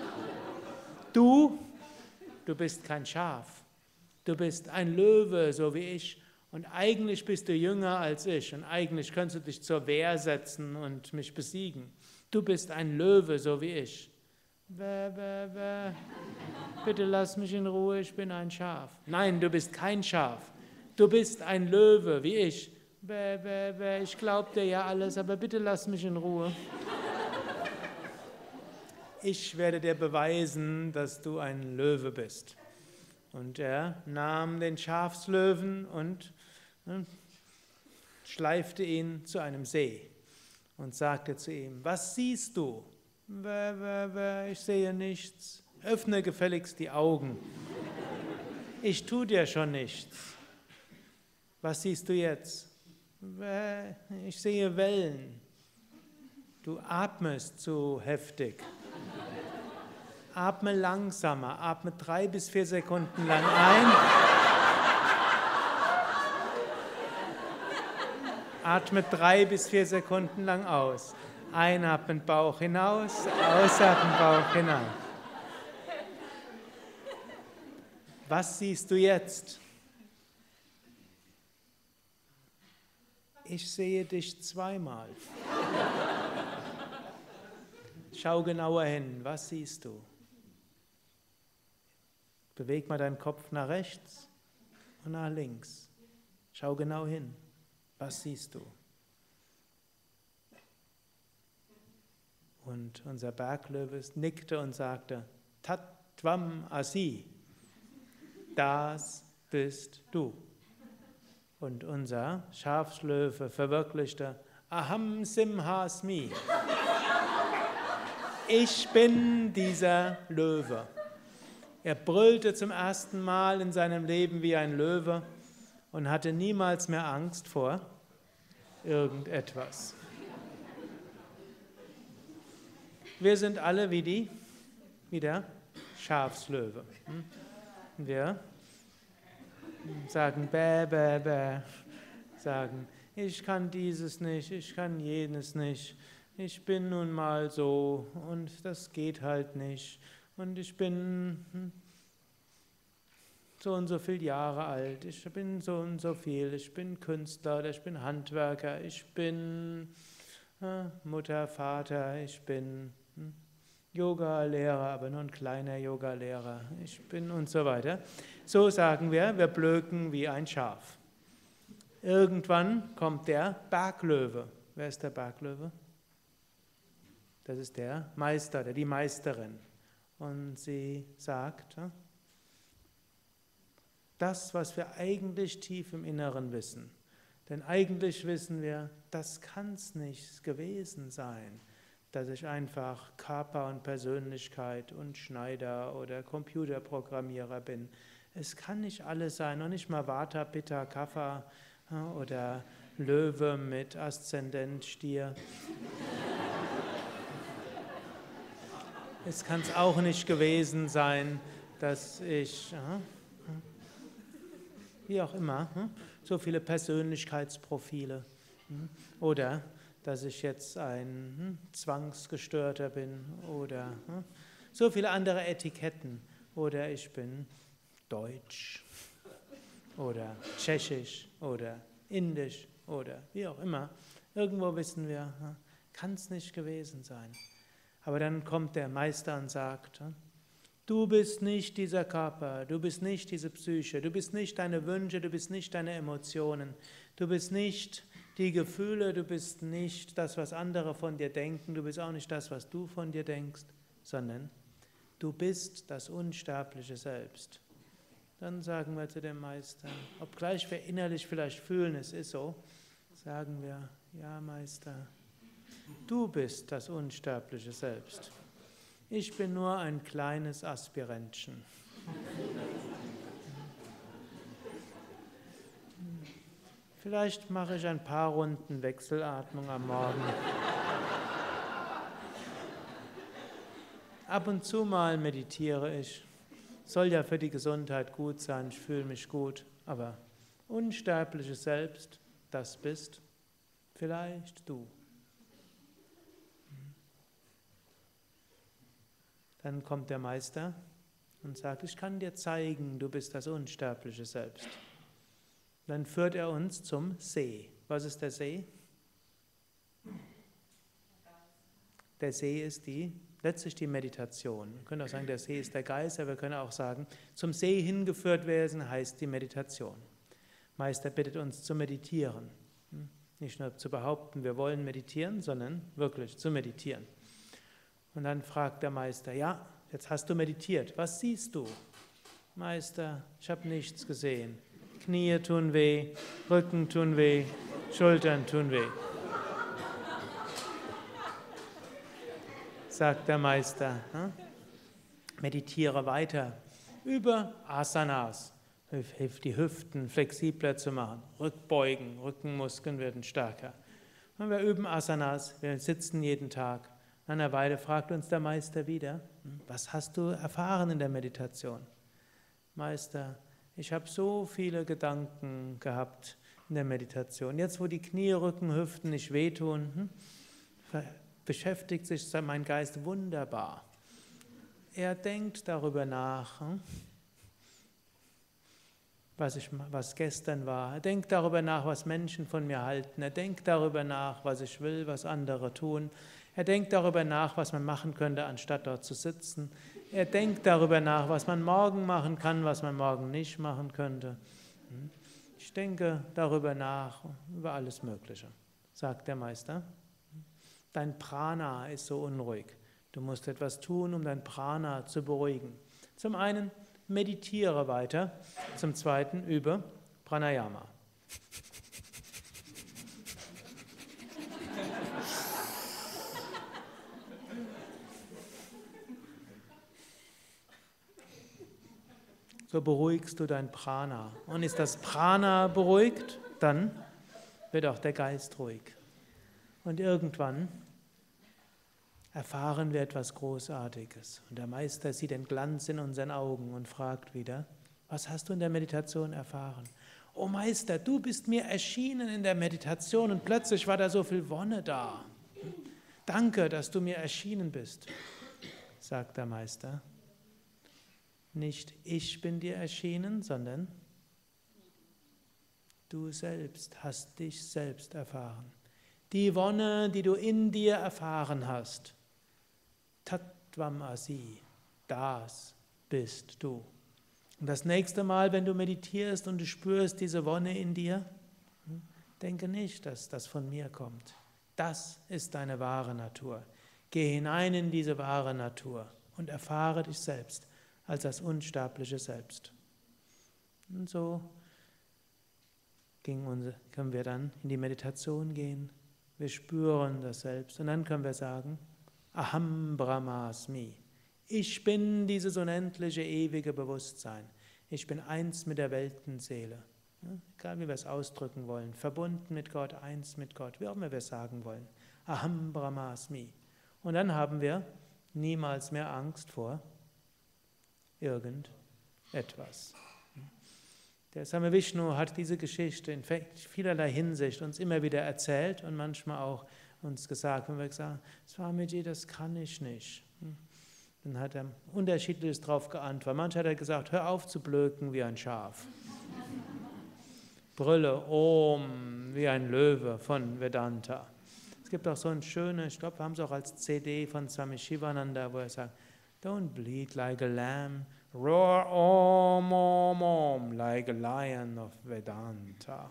Du bist kein Schaf. Du bist ein Löwe, so wie ich. Und eigentlich bist du jünger als ich. Und eigentlich könntest du dich zur Wehr setzen und mich besiegen. Du bist ein Löwe, so wie ich. Bäh, bäh, bäh. Bitte lass mich in Ruhe, ich bin ein Schaf. Nein, du bist kein Schaf. Du bist ein Löwe, wie ich. Bäh, bäh, bäh. Ich glaub dir ja alles, aber bitte lass mich in Ruhe. Ich werde dir beweisen, dass du ein Löwe bist. Und er nahm den Schafslöwen und schleifte ihn zu einem See und sagte zu ihm, was siehst du? Ich sehe nichts. Öffne gefälligst die Augen. Ich tue dir schon nichts. Was siehst du jetzt? Ich sehe Wellen. Du atmest zu heftig. Atme langsamer, atme 3 bis 4 Sekunden lang ein. Atme 3 bis 4 Sekunden lang aus. Einatmen, Bauch hinaus, ausatmen, Bauch hinein. Was siehst du jetzt? Ich sehe dich zweimal. Schau genauer hin, was siehst du? Beweg mal deinen Kopf nach rechts und nach links. Schau genau hin. Was siehst du? Und unser Berglöwe nickte und sagte, Tattvam Asi, das bist du. Und unser Schafslöwe verwirklichte, Aham Simhasmi. Ich bin dieser Löwe. Er brüllte zum ersten Mal in seinem Leben wie ein Löwe und hatte niemals mehr Angst vor irgendetwas. Wir sind alle wie der Schafslöwe. Wir sagen bäh, bäh, bäh, sagen, ich kann dieses nicht, ich kann jenes nicht, ich bin nun mal so und das geht halt nicht und ich bin so und so viele Jahre alt, ich bin so und so viel, ich bin Künstler oder ich bin Handwerker, ich bin Mutter, Vater, ich bin Yoga-Lehrer, aber nur ein kleiner Yoga-Lehrer. Ich bin und so weiter. So sagen wir blöken wie ein Schaf. Irgendwann kommt der Berglöwe. Wer ist der Berglöwe? Das ist der Meister oder die Meisterin. Und sie sagt, das, was wir eigentlich tief im Inneren wissen. Denn eigentlich wissen wir, das kann es nicht gewesen sein, dass ich einfach Körper und Persönlichkeit und Schneider oder Computerprogrammierer bin. Es kann nicht alles sein, noch nicht mal Vata, Pitta, Kapha oder Löwe mit Aszendent Stier. Es kann es auch nicht gewesen sein, dass ich, wie auch immer, so viele Persönlichkeitsprofile oder dass ich jetzt ein Zwangsgestörter bin oder so viele andere Etiketten oder ich bin deutsch oder tschechisch oder indisch oder wie auch immer. Irgendwo wissen wir, kann es nicht gewesen sein. Aber dann kommt der Meister und sagt, du bist nicht dieser Körper, du bist nicht diese Psyche, du bist nicht deine Wünsche, du bist nicht deine Emotionen, du bist nicht die Gefühle, du bist nicht das, was andere von dir denken, du bist auch nicht das, was du von dir denkst, sondern du bist das unsterbliche Selbst. Dann sagen wir zu dem Meister, obgleich wir innerlich vielleicht fühlen, es ist so, sagen wir, ja Meister, du bist das unsterbliche Selbst. Ich bin nur ein kleines Aspirantchen. Vielleicht mache ich ein paar Runden Wechselatmung am Morgen. Ab und zu mal meditiere ich. Soll ja für die Gesundheit gut sein, ich fühle mich gut. Aber unsterbliches Selbst, das bist vielleicht du. Dann kommt der Meister und sagt, ich kann dir zeigen, du bist das unsterbliche Selbst. Dann führt er uns zum See. Was ist der See? Der See ist letztlich die Meditation. Wir können auch sagen, der See ist der Geist, aber wir können auch sagen, zum See hingeführt werden heißt die Meditation. Meister bittet uns zu meditieren. Nicht nur zu behaupten, wir wollen meditieren, sondern wirklich zu meditieren. Und dann fragt der Meister, ja, jetzt hast du meditiert, was siehst du? Meister, ich habe nichts gesehen. Knie tun weh, Rücken tun weh, Schultern tun weh. Sagt der Meister, meditiere weiter, über Asanas, hilft die Hüften flexibler zu machen, Rückbeugen, Rückenmuskeln werden stärker. Und wir üben Asanas, wir sitzen jeden Tag. Nach einer Weile fragt uns der Meister wieder, was hast du erfahren in der Meditation? Meister, ich habe so viele Gedanken gehabt in der Meditation. Jetzt, wo die Knie, Rücken, Hüften nicht wehtun, beschäftigt sich mein Geist wunderbar. Er denkt darüber nach, was gestern war. Er denkt darüber nach, was Menschen von mir halten. Er denkt darüber nach, was ich will, was andere tun. Er denkt darüber nach, was man machen könnte, anstatt dort zu sitzen. Er denkt darüber nach, was man morgen machen kann, was man morgen nicht machen könnte. Ich denke darüber nach, über alles Mögliche, sagt der Meister. Dein Prana ist so unruhig. Du musst etwas tun, um dein Prana zu beruhigen. Zum einen meditiere weiter, zum zweiten übe Pranayama. So beruhigst du dein Prana. Und ist das Prana beruhigt, dann wird auch der Geist ruhig. Und irgendwann erfahren wir etwas Großartiges. Und der Meister sieht den Glanz in unseren Augen und fragt wieder, was hast du in der Meditation erfahren? Oh Meister, du bist mir erschienen in der Meditation und plötzlich war da so viel Wonne da. Danke, dass du mir erschienen bist, sagt der Meister. Nicht ich bin dir erschienen, sondern du selbst hast dich selbst erfahren. Die Wonne, die du in dir erfahren hast, Tattvam Asi, das bist du. Und das nächste Mal, wenn du meditierst und du spürst diese Wonne in dir, denke nicht, dass das von mir kommt. Das ist deine wahre Natur. Geh hinein in diese wahre Natur und erfahre dich selbst als das unsterbliche Selbst. Und so können wir dann in die Meditation gehen. Wir spüren das Selbst und dann können wir sagen, Aham Brahmasmi. Ich bin dieses unendliche, ewige Bewusstsein. Ich bin eins mit der Weltenseele. Ja, egal wie wir es ausdrücken wollen. Verbunden mit Gott, eins mit Gott, wie auch immer wir es sagen wollen. Aham Brahmasmi. Und dann haben wir niemals mehr Angst vor irgendetwas. Der Same Vishnu hat diese Geschichte in vielerlei Hinsicht uns immer wieder erzählt und manchmal auch uns gesagt, wenn wir gesagt haben, Swamiji, das kann ich nicht. Dann hat er unterschiedliches darauf geantwortet. Manchmal hat er gesagt, hör auf zu blöken wie ein Schaf. Brülle Om wie ein Löwe von Vedanta. Es gibt auch so ein schönes, ich glaube, wir haben es auch als CD von Swami Shivananda, wo er sagt, don't bleat like a lamb, roar Om, Om, Om, like a lion of Vedanta.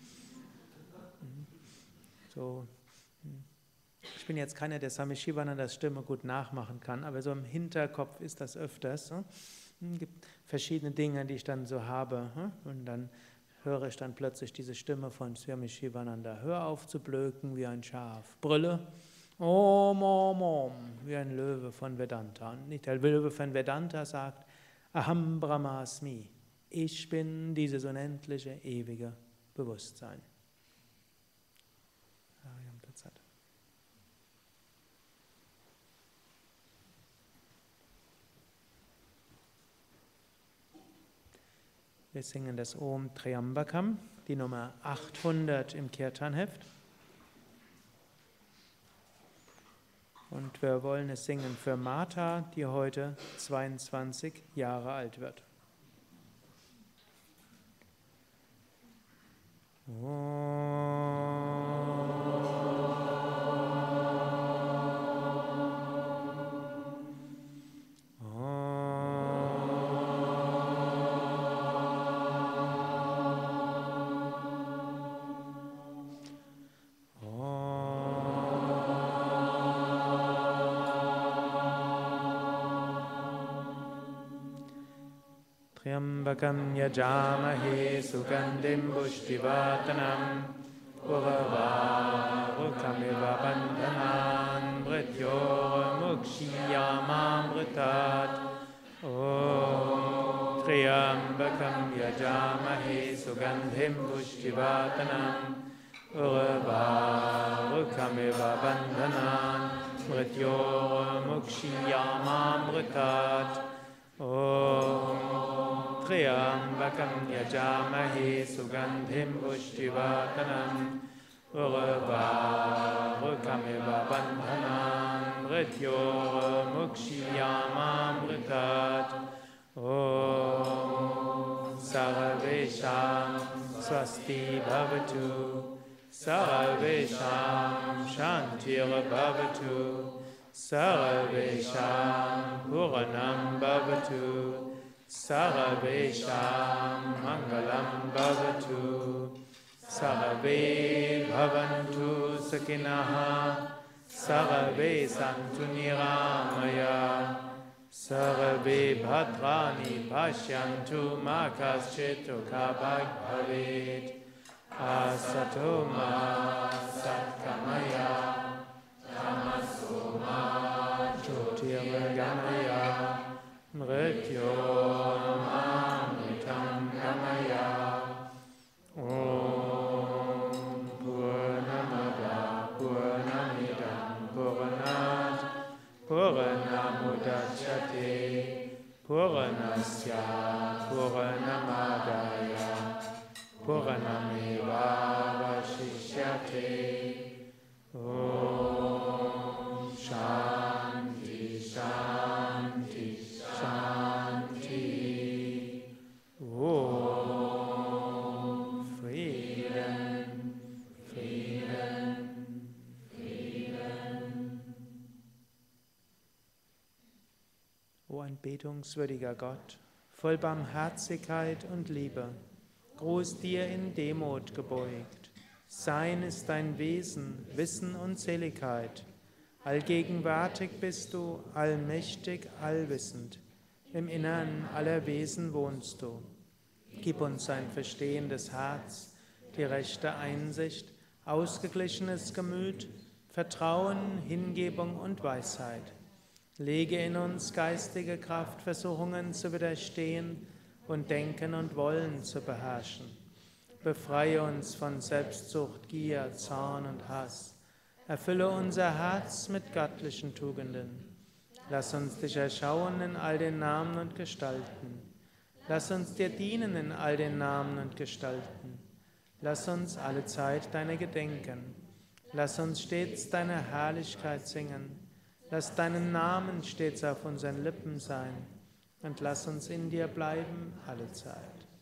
So, ich bin jetzt keiner, der Swami Shivanandas Stimme gut nachmachen kann, aber so im Hinterkopf ist das öfters. Es gibt verschiedene Dinge, die ich dann so habe. Und dann höre ich dann plötzlich diese Stimme von Swami Shivananda. Hör auf zu blöken wie ein Schaf. Brille. Om, Om, Om. Wie ein Löwe von Vedanta. Und nicht der Löwe von Vedanta sagt, Aham Brahmasmi. Ich bin dieses unendliche, ewige Bewusstsein. Wir singen das Om Triambakam, die Nummer 800 im Kirtanheft. Und wir wollen es singen für Martha, die heute 22 Jahre alt wird. Triambakam yajamahe sugandhim pushtivartanam urvarukamiva bandhanan mrityomukshiyamamritat. Om Triambakam yajamahe sugandhim pushtivartanam urvarukamiva bandhanan mrityomukshiyamamritat. Om Triambakam yajamahe sugandhim pushtivartanam urvarukamiva bandhanan mrityomukshiyamamritat. Om Sarvesham swasti bhavatu Sarvesham shantir bhavatu Sarvesham puranam bhavatu Sarvesham mangalam bhavatu Sarve bhavantu sakinaha Sarve santu niramaya Sarve bhadrani pashyantu ma kaschit dukhabhag bhavet Asato ma satkamaya Tamaso ma jyotirgamaya Mrityomamritam gamaya. Om Purnamada Purnamidam Purnat Purnamudachyate Purnasya Purnamadaya Purnameva vashishyate. Om Shanti Shanti Shanti. Om Frieden, Frieden, Frieden. O anbetungswürdiger Gott, voll Barmherzigkeit und Liebe, groß dir in Demut gebeugt. Sein ist dein Wesen, Wissen und Seligkeit. Allgegenwärtig bist du, allmächtig, allwissend. Im Innern aller Wesen wohnst du. Gib uns ein verstehendes Herz, die rechte Einsicht, ausgeglichenes Gemüt, Vertrauen, Hingebung und Weisheit. Lege in uns geistige Kraft, Versuchungen zu widerstehen und Denken und Wollen zu beherrschen. Befreie uns von Selbstsucht, Gier, Zorn und Hass. Erfülle unser Herz mit göttlichen Tugenden. Lass uns dich erschauen in all den Namen und Gestalten. Lass uns dir dienen in all den Namen und Gestalten. Lass uns alle Zeit deiner gedenken. Lass uns stets deine Herrlichkeit singen. Lass deinen Namen stets auf unseren Lippen sein. Und lass uns in dir bleiben alle Zeit.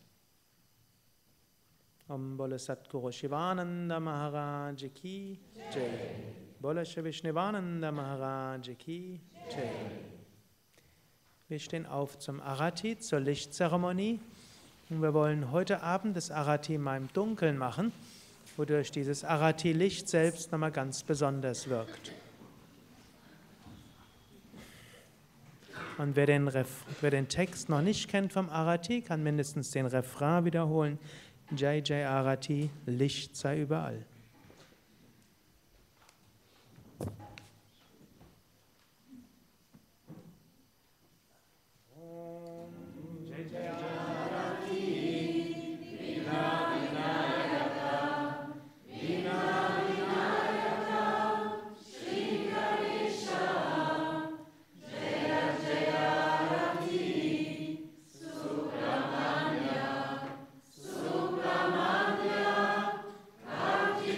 Om Bole Satguru Shivananda Maharaj Ki Jai. Bole Shri Vishnivananda Maharaj Ki Jai. Wir stehen auf zum Arati, zur Lichtzeremonie. Und wir wollen heute Abend das Arati mal im Dunkeln machen, wodurch dieses Arati-Licht selbst nochmal ganz besonders wirkt. Und wer den Text noch nicht kennt vom Arati, kann mindestens den Refrain wiederholen. Jai Jai Arati, Licht sei überall. Subramanya,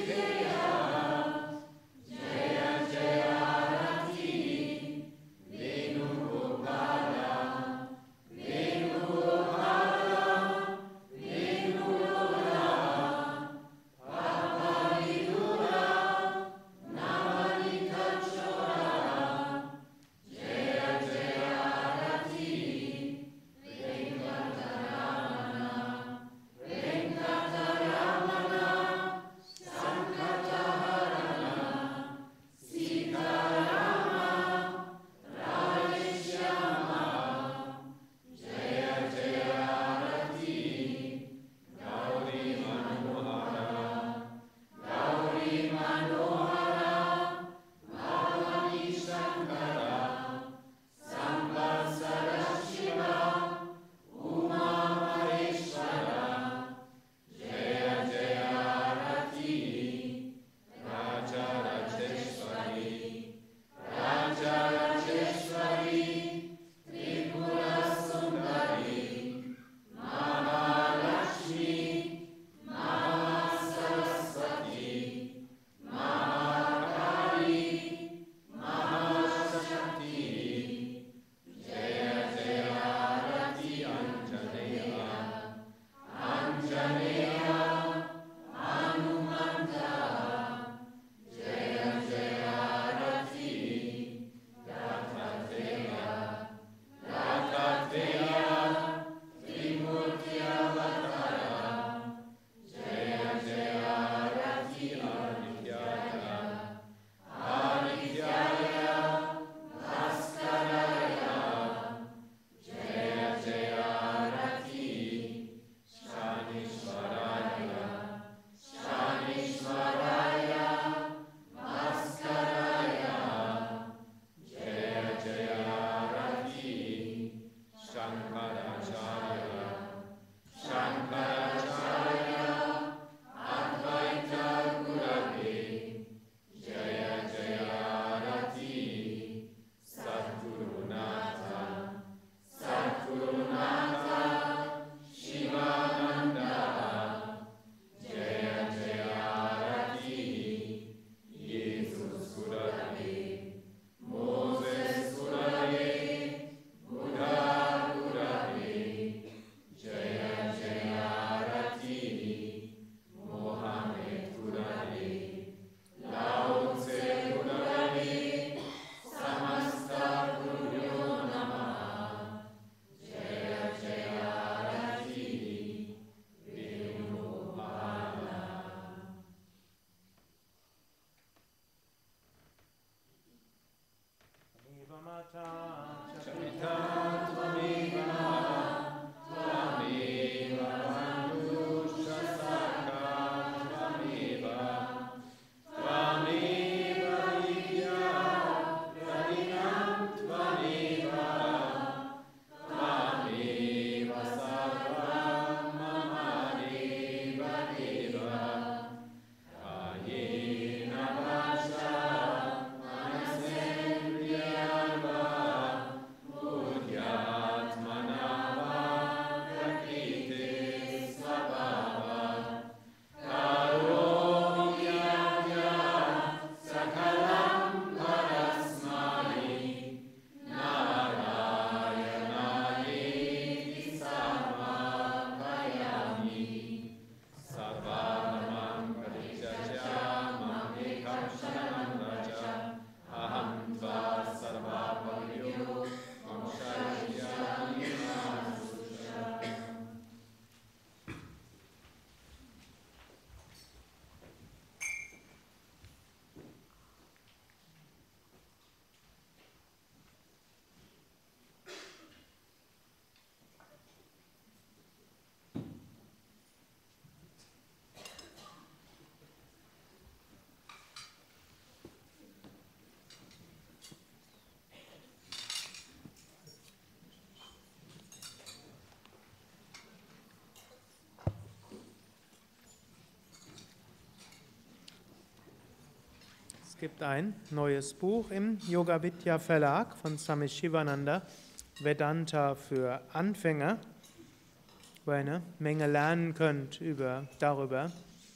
Es gibt ein neues Buch im Yoga Vidya Verlag von Swami Shivananda, Vedanta für Anfänger, wo ihr eine Menge lernen könnt darüber,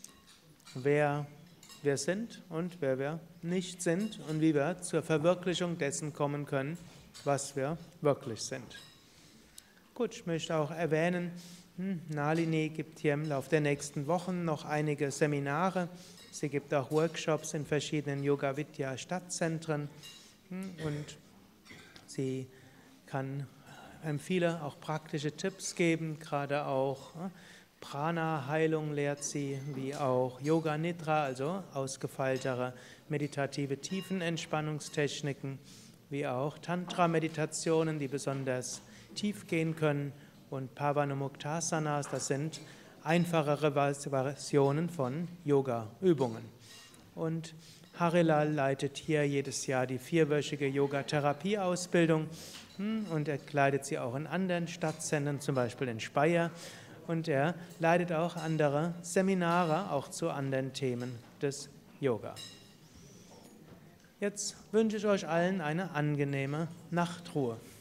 wer wir sind und wer wir nicht sind und wie wir zur Verwirklichung dessen kommen können, was wir wirklich sind. Gut, ich möchte auch erwähnen, Nalini gibt hier im Laufe der nächsten Wochen noch einige Seminare. Sie gibt auch Workshops in verschiedenen Yoga Vidya Stadtzentren und sie kann viele auch praktische Tipps geben, gerade auch Prana-Heilung lehrt sie, wie auch Yoga Nidra, also ausgefeiltere meditative Tiefenentspannungstechniken, wie auch Tantra-Meditationen, die besonders tief gehen können, und Pavanamuktasanas, das sind einfachere Versionen von Yoga-Übungen. Und Harilal leitet hier jedes Jahr die 4-wöchige Yoga-Therapie-Ausbildung und er leitet sie auch in anderen Stadtzentren, zum Beispiel in Speyer. Und er leitet auch andere Seminare, auch zu anderen Themen des Yoga. Jetzt wünsche ich euch allen eine angenehme Nachtruhe.